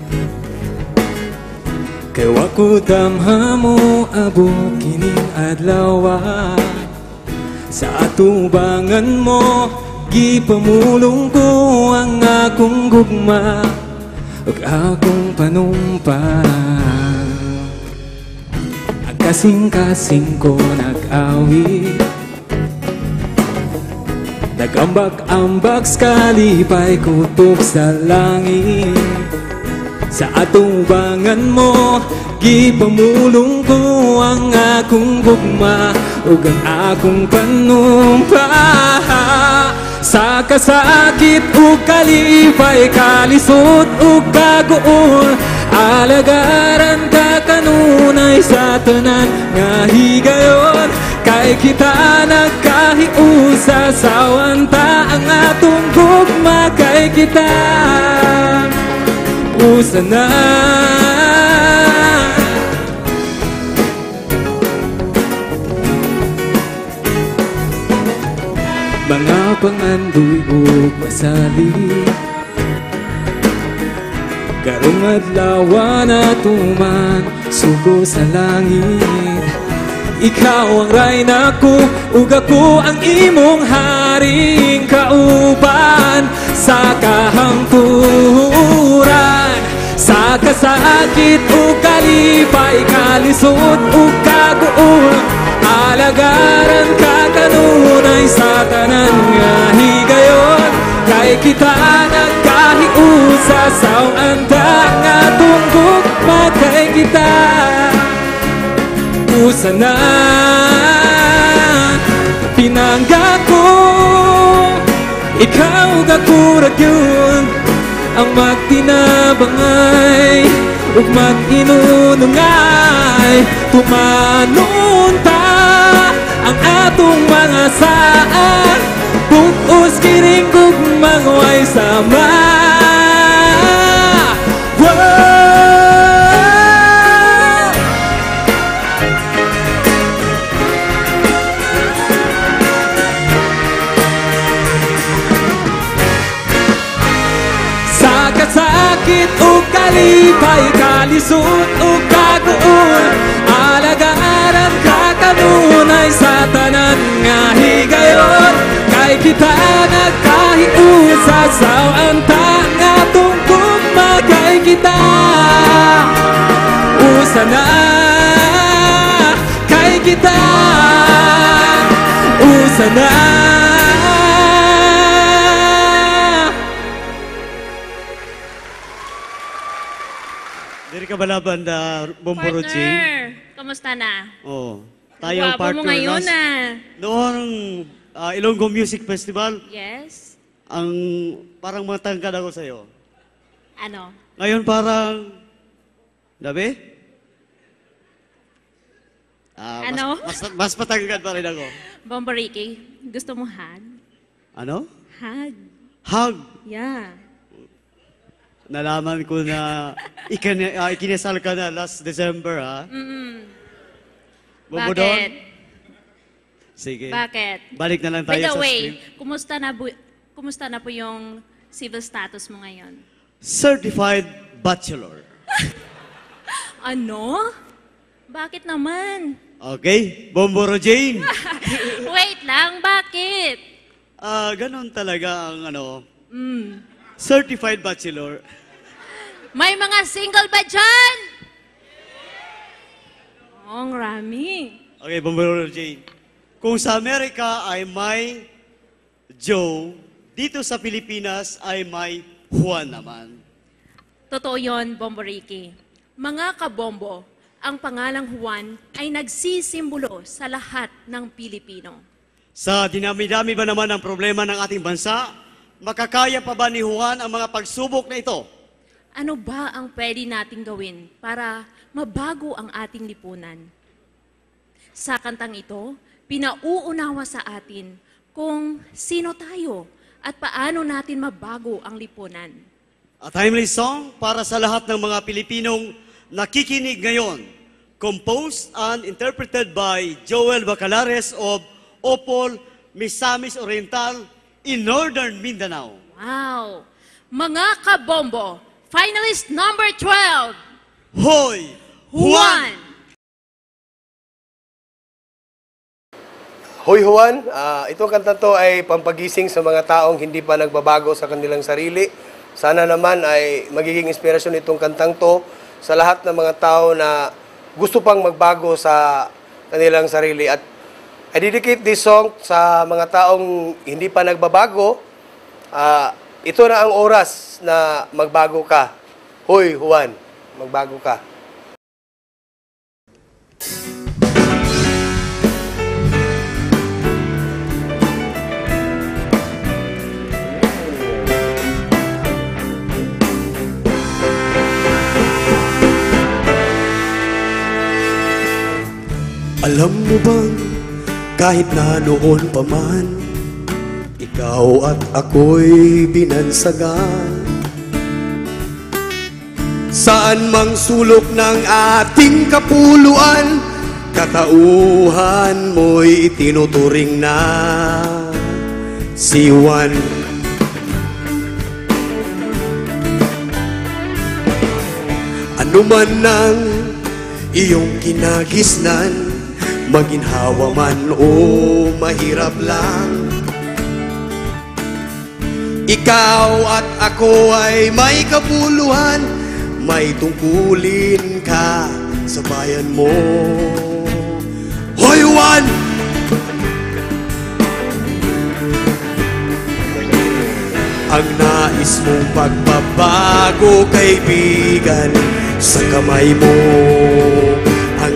kay wako damha mo abot kining adlaw. Sa atubangan mo gipamulong ko ang akong gugma ug akong panumpa. Ang kasing-kasing ko nag-awit, nagambag-ambag kalipay kutok sa langit. Sa atubangan mo gipamulong ko ang akong gugma ug ang akong panumpa. Sa kasakit ug kalipay, kalisod ug kaguol, alagaran ka kanunay sa tanan nga higayon. Kay kita nagkahiusa sa wanta ang atong gugma, kay kita usa na. Mga pangandoy ug masali, karong adlaw na tuman sugo sa langit. Ikaw ang rayna ko, ug ako ang imong haring kauban. Sa kahangturan, sa kasakit ug kalipay, kalisod ug kaguol, alagaran ka kanunay sa tanan nga higayon. Kay kita nagkahiusa sa anda nga tunggok, kay kita usa na. Pinangga ko ikaw gakurag yun ang magtinabangay ug mag-inunungay. Tumanon ta ang atong mga saan, bukos kiring gugmang way sama. Sakit ug kalipay, kalisod ug kaguol, alagaran ka kanunay sa tanan nga higayon. Kay kita nagkahiusa sa anta nga tungkol, magay kita usa na. Kay kita usa na. Diri ka balaban na Bomboro Ching? Partner, kamusta na? Oo. Tayong Guwapo mo partner. ngayon Nas- na. Noong ah, Ilonggo Music Festival, Yes? ang parang matangkad ako sa'yo. Ano? Ngayon parang, dabi? Ah, Ano? Mas, mas, mas matangkad pa rin ako. Bomboriki, gusto mo hug? Ano? Hug. Hug. Yeah. Nalaman ko na ikin, uh, ikinesal ka na last December, ha? Mm-mm. Bobo Bakit? doon? Sige. Bakit? Balik na lang tayo By the sa way, script. kumusta na, bu- kumusta na po yung civil status mo ngayon? Certified Bachelor. Ano? Bakit naman? Okay, Bomboro Jane. Wait lang, bakit? Ah, ganon talaga ang ano, Mm. Certified Bachelor. May mga single ba dyan? Ang rami. Okay, Bombolero J. Kung sa Amerika ay may Joe, dito sa Pilipinas ay may Juan naman. Totoo yon, Bombo Ricky. Mga kabombo, ang pangalang Juan ay nagsisimbolo sa lahat ng Pilipino. Sa dinami-dami ba naman ang problema ng ating bansa, makakaya pa ba ni Juan ang mga pagsubok na ito? Ano ba ang pwede nating gawin para mabago ang ating lipunan? Sa kantang ito, pinauunawa sa atin kung sino tayo at paano natin mabago ang lipunan. A timely song para sa lahat ng mga Pilipinong nakikinig ngayon. Composed and interpreted by Joel Bacalares of Opol, Misamis Oriental in Northern Mindanao. Wow! Mga kabombo, finalist number twelve. Hoy! Juan! Hoy Juan, uh, itong kanta to ay pampagising sa mga taong hindi pa nagbabago sa kanilang sarili. Sana naman ay magiging inspirasyon itong kantang to sa lahat ng mga tao na gusto pang magbago sa kanilang sarili. At I dedicate this song sa mga taong hindi pa nagbabago. Uh, ito na ang oras na magbago ka. Hoy Juan, magbago ka. Alam mo bang kahit na noon pa man, ikaw at ako'y binansagan. Saan mang sulok ng ating kapuluan, katauhan mo'y itinuturing na si Juan. Ano man ang iyong kinagisnan, maginhawa man o mahirap lang, ikaw at ako ay may kapuluhan, may tungkulin ka sa bayan mo. Hoy Juan! Ang nais mong pagbabago, kaibigan, sa kamay mo ang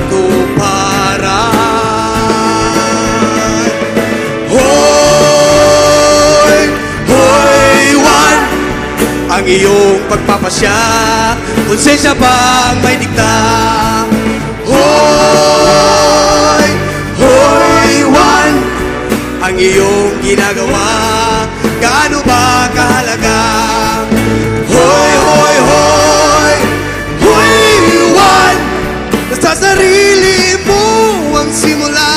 katuparan. Hoy! Hoy Juan! Ang iyong pagpapasya, konsensya bang may dikta? Hoy! Hoy Juan! Ang iyong ginagawa, gaano ba kahalaga? Hoy! Hoy! Hoy! Hoy Juan! Nasa sarili mo ang simula.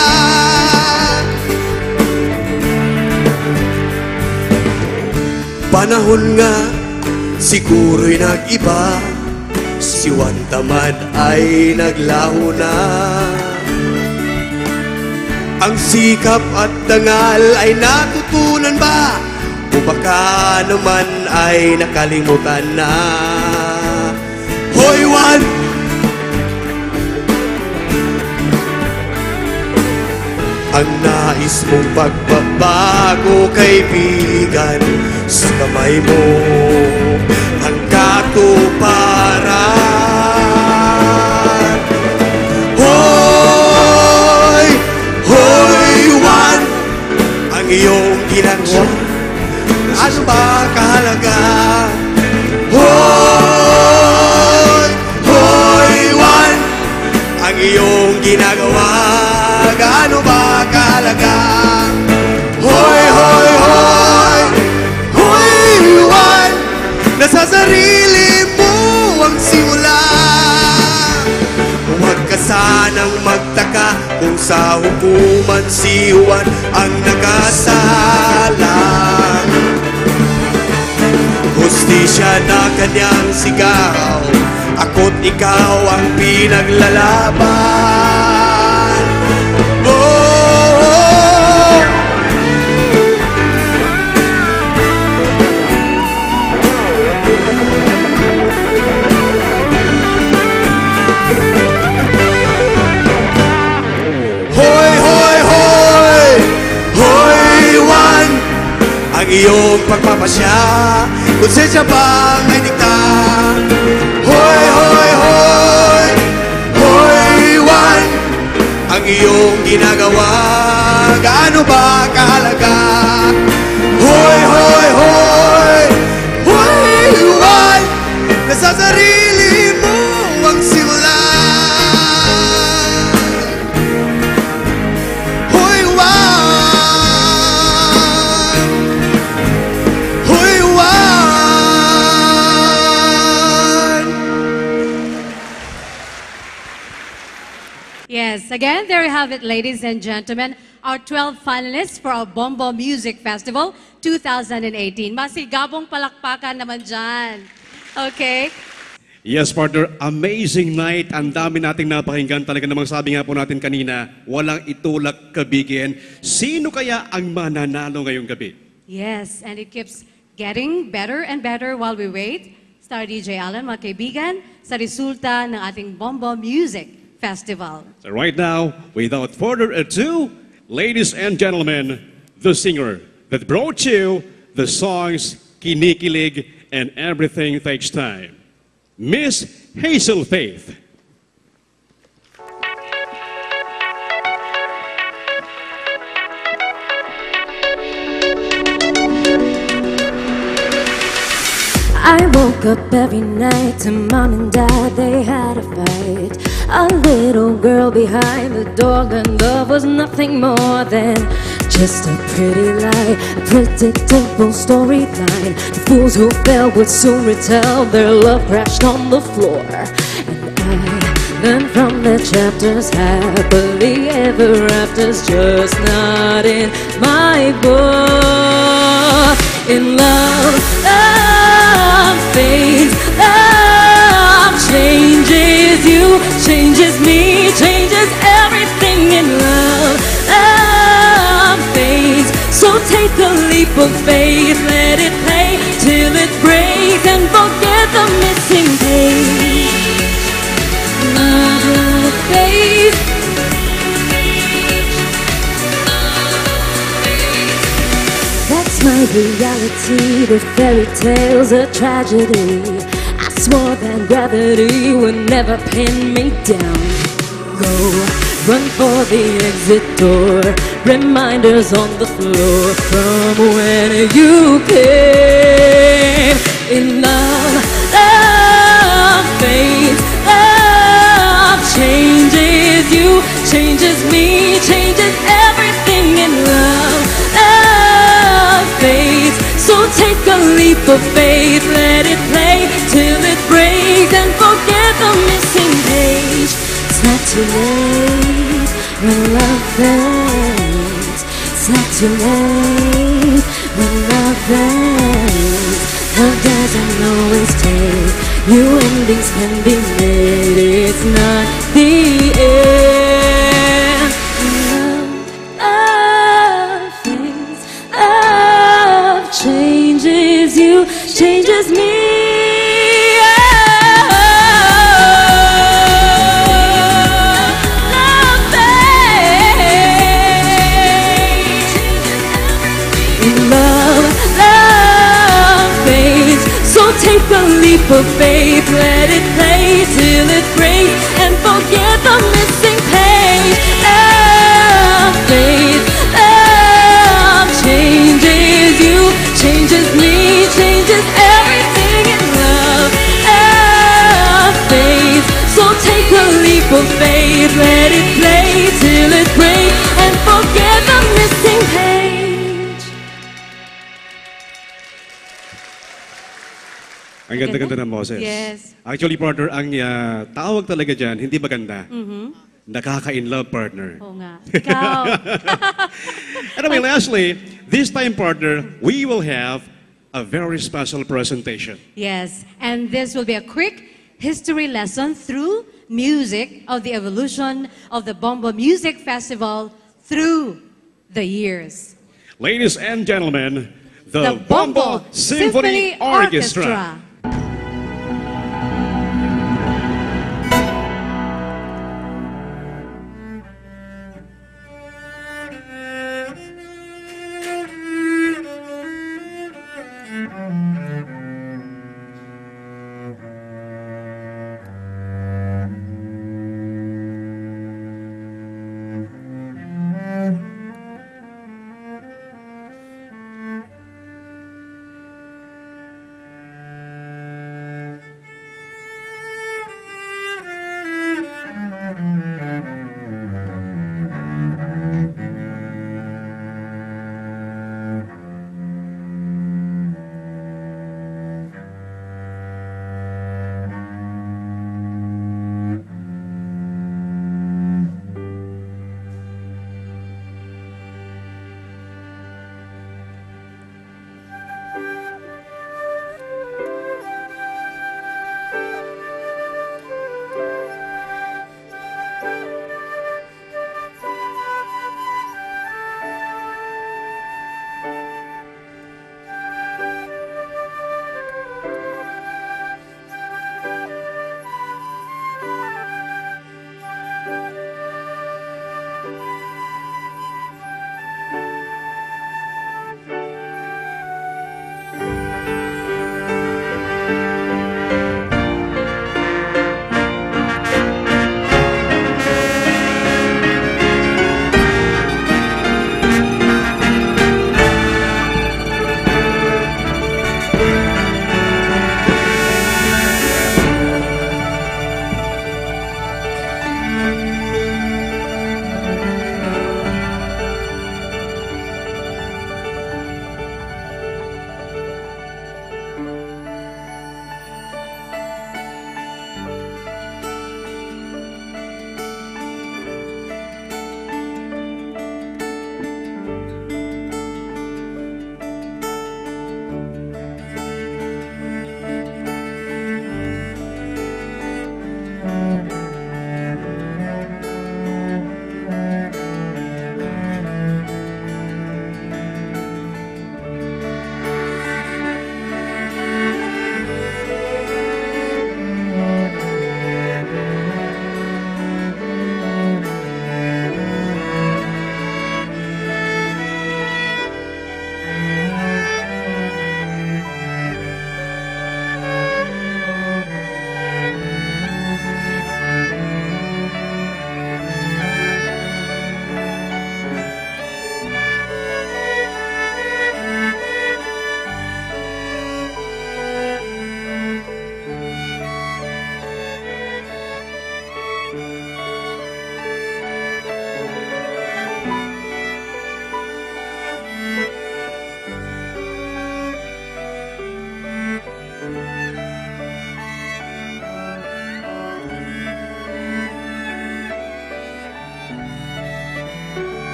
Panahon nga siguro'y nag-iba, si Juan tamad ay naglaho na. Ang sikap at dangal ay natutunan ba, o baka naman ay nakalimutan na? Hoy Juan! Ang nais mong pagbabago, kaibigan, sa kamay mo ang katuparan. Hoy! Hoy Juan! Ang iyong ginagawa, ano ba kahalaga? Hoy! Hoy Juan! Ang iyong ginagawa, gaano ba kahalaga? Hoy! Hoy! Hoy! Hoy Juan! Nasa sarili mo ang simula. Huwag ka sanang magtaka kung sa hukuman si Juan ang nakasala. Hustisya na kanyang sigaw, ako't ikaw ang pinaglalaban. Oh! iyong pagpapasya, konsensya bang ay dikta? Hoy, hoy, hoy, hoy, Juan, ang iyong ginagawa, gaano ba kahalaga? Hoy, hoy, hoy, hoy, Juan, nasa sarili mo ang simula. Hoy, Juan, hoy, Juan. Yes, again, there you have it, ladies and gentlemen. Our twelve finalists for our Bombo Music Festival twenty eighteen. Masigabong palakpakan naman dyan. Okay? Yes, partner, amazing night. Ang dami nating napakinggan. Talaga namang sabi nga po natin kanina, walang itulak kabigin. Sino kaya ang mananalo ngayong gabi? Yes, and it keeps getting better and better while we wait. Star D J Alan, mga kaibigan, sa resulta ng ating Bombo Music Festival. So right now, without further ado, ladies and gentlemen, the singer that brought you the songs Kinikilig and Everything Takes Time, Miss Hazel Faith. I woke up every night to mom and dad, they had a fight. A little girl behind the door, and love was nothing more than just a pretty lie, a predictable storyline. The fools who fell would soon retell, their love crashed on the floor. And I learned from the chapters, happily ever after's just not in my book. In love, love fades, love changes you, changes me, changes everything. In love, love fades, so take a leap of faith, let it play till it breaks, and forget the missing page. Love fades. That's my reality, the fairy tale's a tragedy. I swore that gravity would never pin me down. Go, run for the exit door, reminders on the floor from when you came. In love, love fades, love changes you, changes me, changes everything. In love, love fades, so take a leap of faith, let it play till it breaks, and forget the missing page. It's not too late when love fades. It's not too late when love fades. Love doesn't always take, new endings can be made. It's not the end. Love fades, love changes you, changes me. Take a leap of faith, let it play till it breaks, and forget the missing page. Love fades, love changes you, changes me, changes everything. In love, love fades, so take a leap of faith, let it play till it breaks, and forget the missing page. Ang ganda-ganda ng Moses. Yes. Actually, partner, ang uh, tawag talaga dyan, hindi maganda. Mhm. Nakaka-in-love, partner. Oo nga. Ikaw. Anyway, lastly, this time, partner, we will have a very special presentation. Yes, and this will be a quick history lesson through music of the evolution of the Bombo Music Festival through the years. Ladies and gentlemen, The the, Bombo Bombo Symphony, Symphony Orchestra. Orchestra.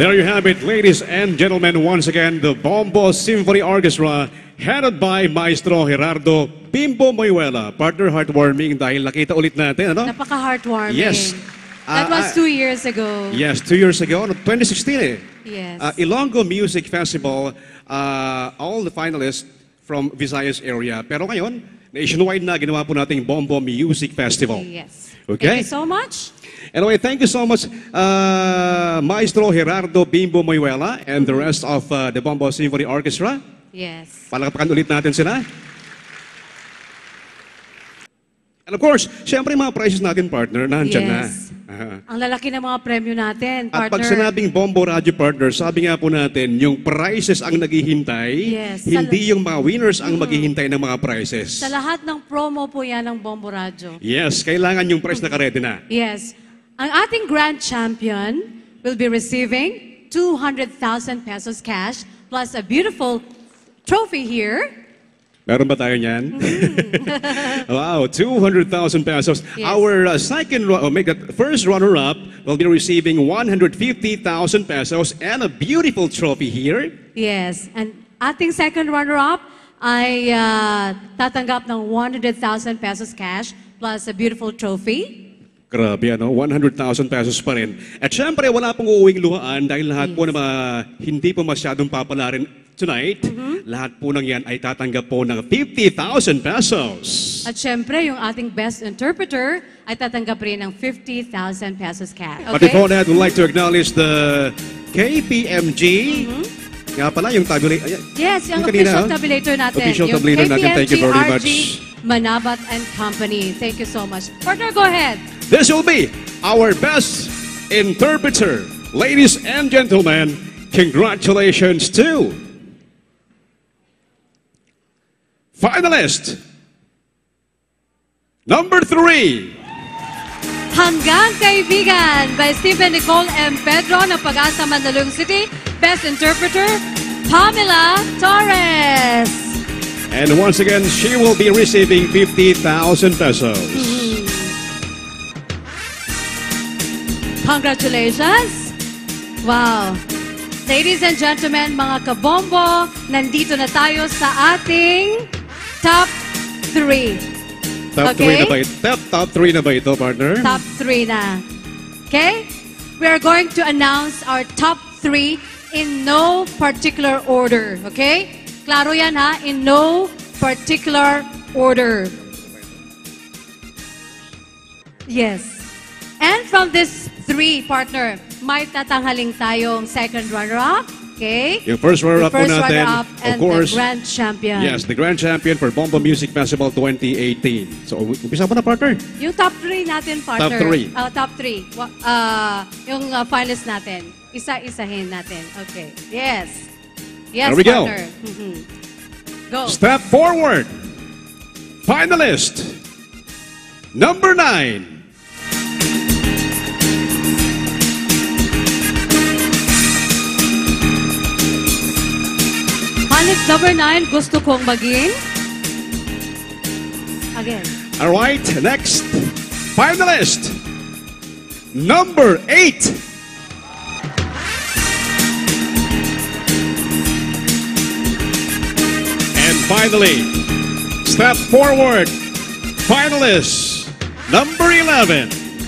There you have it, ladies and gentlemen. Once again, the Bombo Symphony Orchestra, headed by Maestro Gerardo Bimbo Moyuela. Partner, heartwarming dahil nakita ulit natin, ano? Napaka-heartwarming. Yes. That Ah, was ah, two years ago. Yes, two years ago, no, twenty sixteen eh. Yes. Uh, Ilonggo Music Festival, uh, all the finalists from Visayas area. Pero ngayon, nationwide na ginawa po nating Bombo Music Festival. Yes. Okay? Thank you so much. Anyway, thank you so much, uh, Maestro Gerardo Bimbo Moyuela and the rest of uh, the Bombo Symphony Orchestra. Yes. Palakpakan ulit natin sila. And of course, syempre mga prizes natin, partner, nandyan Yes. na. Aha. Ang lalaki ng mga premyo natin, At partner. pag sinabing Bombo Radio Partner, sabi nga po natin, yung prizes ang naghihintay, Yes. hindi yung mga winners ang maghihintay ng mga prizes. Sa lahat ng promo po yan ng Bombo Radio. Yes, kailangan yung prize nakaredy na. Yes. Ang ating grand champion will be receiving two hundred thousand pesos cash plus a beautiful trophy here. Meron ba tayo niyan? Wow, two hundred thousand pesos. Yes. Our uh, second, ru- oh, make that first runner-up will be receiving one hundred fifty thousand pesos and a beautiful trophy here. Yes. And ating second runner-up ay uh, tatanggap ng one hundred thousand pesos cash plus a beautiful trophy. Grabe, ano? one hundred thousand pesos pa rin. At syempre, wala pong uuwing luhaan dahil lahat po na mga hindi po masyadong papalarin tonight, lahat po ng yan ay tatanggap po ng fifty thousand pesos. At syempre, yung ating best interpreter ay tatanggap rin ng fifty thousand pesos cash. But before that, we'd like to acknowledge the K P M G. Nga pala, yung tabulator. Yes, yung kanina, official oh. tabulator natin. Official yung tabulator natin. Thank you very K P M G R G much. Manabat and Company. Thank you so much. Partner, go ahead. This will be our best interpreter. Ladies and gentlemen, congratulations to finalist number three. Hanggang Kaibigan by Stephen Nicole M. Pedro ng Pag-asa Mandaluyong City. Best interpreter, Pamela Torres. And once again, she will be receiving fifty thousand pesos. Congratulations! Wow! Ladies and gentlemen, mga kabombo, nandito na tayo sa ating top three. Top Okay? three na ba ito? Top, top three na ba ito, partner? Top three na. Okay? We are going to announce our top three in no particular order. Okay? Klaro yan ha? In no particular order. Yes. And from this three, partner, may tatanghaling tayong second runner-up. Okay? Yung first runner-up The po first natin, runner-up of and course. the grand champion. Yes, the grand champion for Bombo Music Festival twenty eighteen. So, umpisa mo na, partner. Yung top three natin, partner. Top three. Uh, top three. Wa- Uh, yung uh, finalists natin. Isa-isahin natin. Okay. Yes. Yes, There we go. partner. Mhm. Go. Step forward. Finalist number nine. Finalist number nine, gusto kong maging. Again. All right, next finalist number eight. And finally, step forward, finalist number eleven.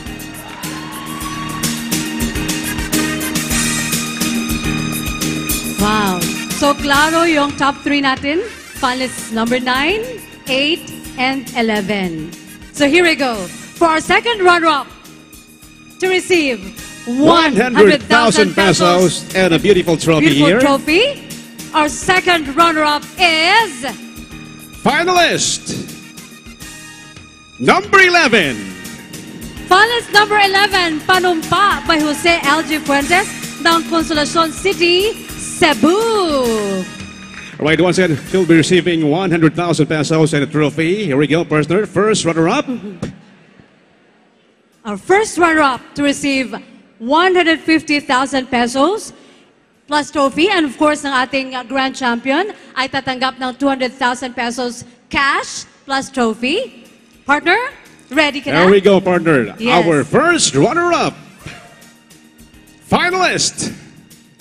Wow. So, klaro yung top three natin. Finalists number nine, eight, and eleven. So, here we go. For our second runner-up to receive one hundred thousand pesos and a beautiful trophy beautiful here. trophy. Our second runner-up is Finalist number eleven. finalist number eleven, Panumpa by Jose L G Fuentes ng Consolacion City, Cebu. All right, once again, she'll be receiving one hundred thousand pesos and a trophy. Here we go, partner. First runner-up. Our first runner-up to receive one hundred fifty thousand pesos plus trophy. And of course, ng ating uh, grand champion ay tatanggap ng two hundred thousand pesos cash plus trophy. Partner, ready ka na? There we go, partner. Yes. Our first runner-up. Finalist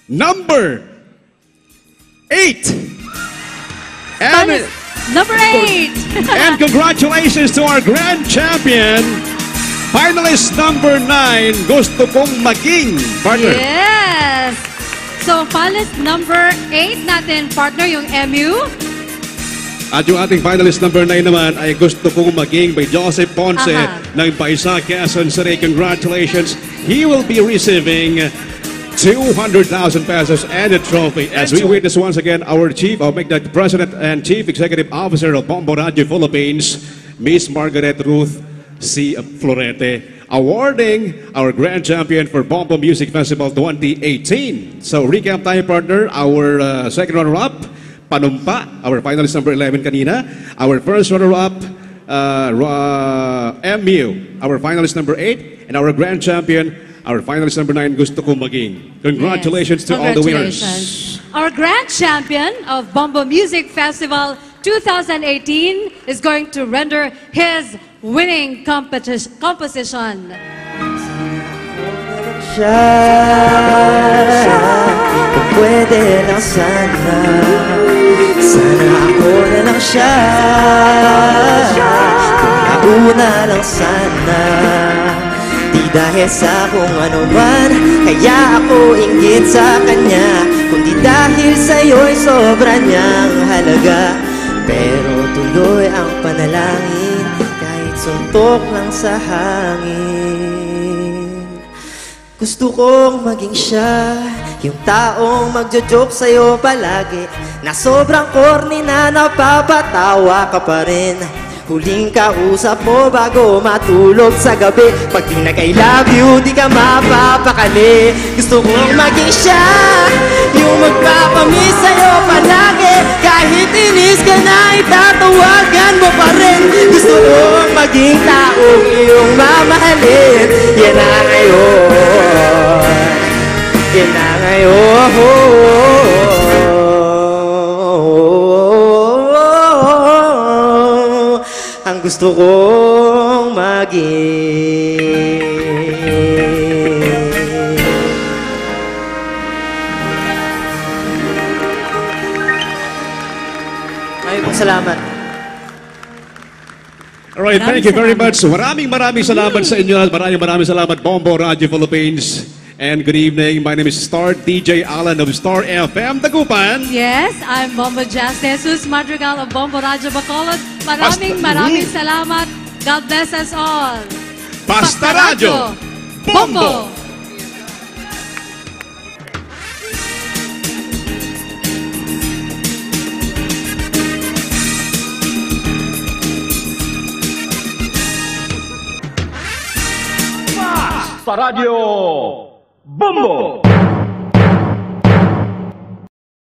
number eight. And, Finalist number eight. and congratulations to our grand champion, finalist number nine, Gusto Kong Maging, partner. Yes. So, finalist number eight natin, partner, yung M U. At yung ating finalist number nine naman ay Gusto Kong Maging by Joseph Ponce Aha. ng Paisa, Quezon City. Congratulations. He will be receiving two hundred thousand pesos and a trophy. As we witness once again, our chief, I'll make that President and Chief Executive Officer of Bombo Radio Philippines, Miss Margaret Ruth C. Florete, awarding our grand champion for Bombo Music Festival twenty eighteen. So recap tayo, partner, our uh, second runner-up, Panumpa, our finalist number eleven kanina. Our first runner-up, uh, uh, M U, our finalist number eight. And our grand champion, our finalist number nine, Gusto Kong Maging. Congratulations Yes. to all the winners. Congratulations. Our grand champion of Bombo Music Festival twenty eighteen is going to render his winning competi- composition. Siya, kung pwede lang sana, sana ako na lang siya, kung nauna lang sana, di dahil sa kung ano man, kaya ako inggit sa kanya, kundi dahil sa'yo'y sobra niyang halaga, pero tuloy ang panalangin, kahit suntok lang sa hangin. Gusto kong maging siya, yung taong magjo-joke sa'yo palagi, na sobrang corny na napapatawa ka pa rin. Huling kausap mo bago matulog sa gabi, pag di nag-I love you, di ka mapapakali. Gusto kong maging siya, yung magpapamiss sa'yo palagi, kahit inis ka na, itatawagan mo pa rin. Gusto kong maging taong iyong mamahalin. Yan na ngayon, yan na ngayon, ang gusto kong maging. Maraming pong salamat. Alright, thank you very much. Maraming maraming salamat sa inyo at maraming maraming salamat Bombo Radio Philippines. And good evening. My name is Star D J Alan of Star F M Dagupan. Yes, I'm Bombo Jazz Jesus Madrigal of Bombo Radyo Bacolod. Maraming Basta- maraming salamat. God bless us all. Basta Radyo Bombo! Sa Radyo Bombo!